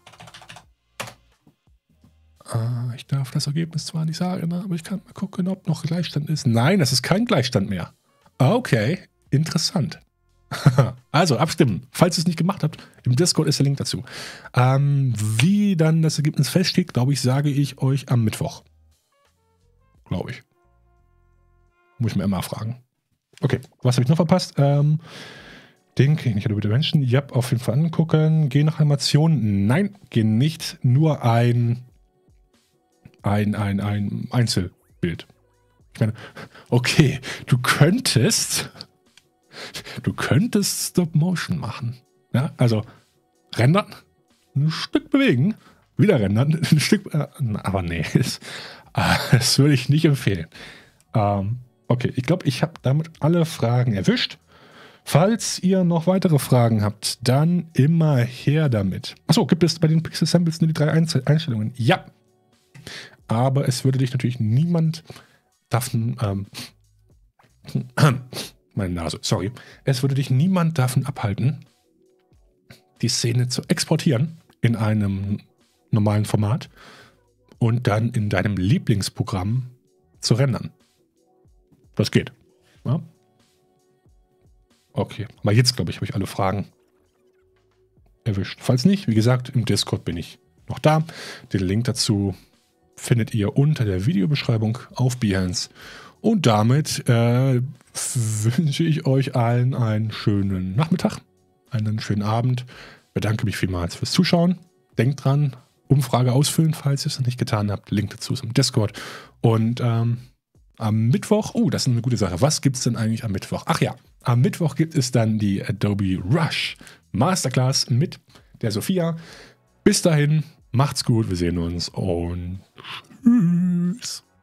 Uh, ich darf das Ergebnis zwar nicht sagen, aber ich kann mal gucken, ob noch Gleichstand ist. Nein, es ist kein Gleichstand mehr. Okay, interessant. Also abstimmen, falls ihr es nicht gemacht habt. Im Discord ist der Link dazu. Ähm, wie dann das Ergebnis feststeht, glaube ich, sage ich euch am Mittwoch. Glaube ich. Muss ich mir immer fragen. Okay, was habe ich noch verpasst? Ähm, den kriege ich nicht über die Menschen. Ja, auf jeden Fall angucken. Geh nach Animationen. Nein, geh nicht. Nur ein Ein, ein, ein Einzelbild. Ich meine, okay, du könntest, du könntest Stop-Motion machen. Ja, also rendern, ein Stück bewegen, wieder rendern, ein Stück, äh, aber nee, das, äh, das würde ich nicht empfehlen. Ähm, okay, ich glaube, ich habe damit alle Fragen erwischt. Falls ihr noch weitere Fragen habt, dann immer her damit. Achso, gibt es bei den Pixel Samples nur die drei Einstellungen? Ja. Aber es würde dich natürlich niemand davon, ähm, meine Nase, sorry, es würde dich niemand davon abhalten, die Szene zu exportieren in einem normalen Format und dann in deinem Lieblingsprogramm zu rendern. Das geht. Ja? Okay, aber jetzt, glaube ich, habe ich alle Fragen erwischt. Falls nicht, wie gesagt, im Discord bin ich noch da. Den Link dazu findet ihr unter der Videobeschreibung auf Behance. Und damit äh, wünsche ich euch allen einen schönen Nachmittag, einen schönen Abend. Bedanke mich vielmals fürs Zuschauen. Denkt dran, Umfrage ausfüllen, falls ihr es noch nicht getan habt. Link dazu ist im Discord. Und ähm, am Mittwoch, oh, das ist eine gute Sache. Was gibt es denn eigentlich am Mittwoch? Ach ja, am Mittwoch gibt es dann die Adobe Rush Masterclass mit der Sophia. Bis dahin. Macht's gut, wir sehen uns und tschüss.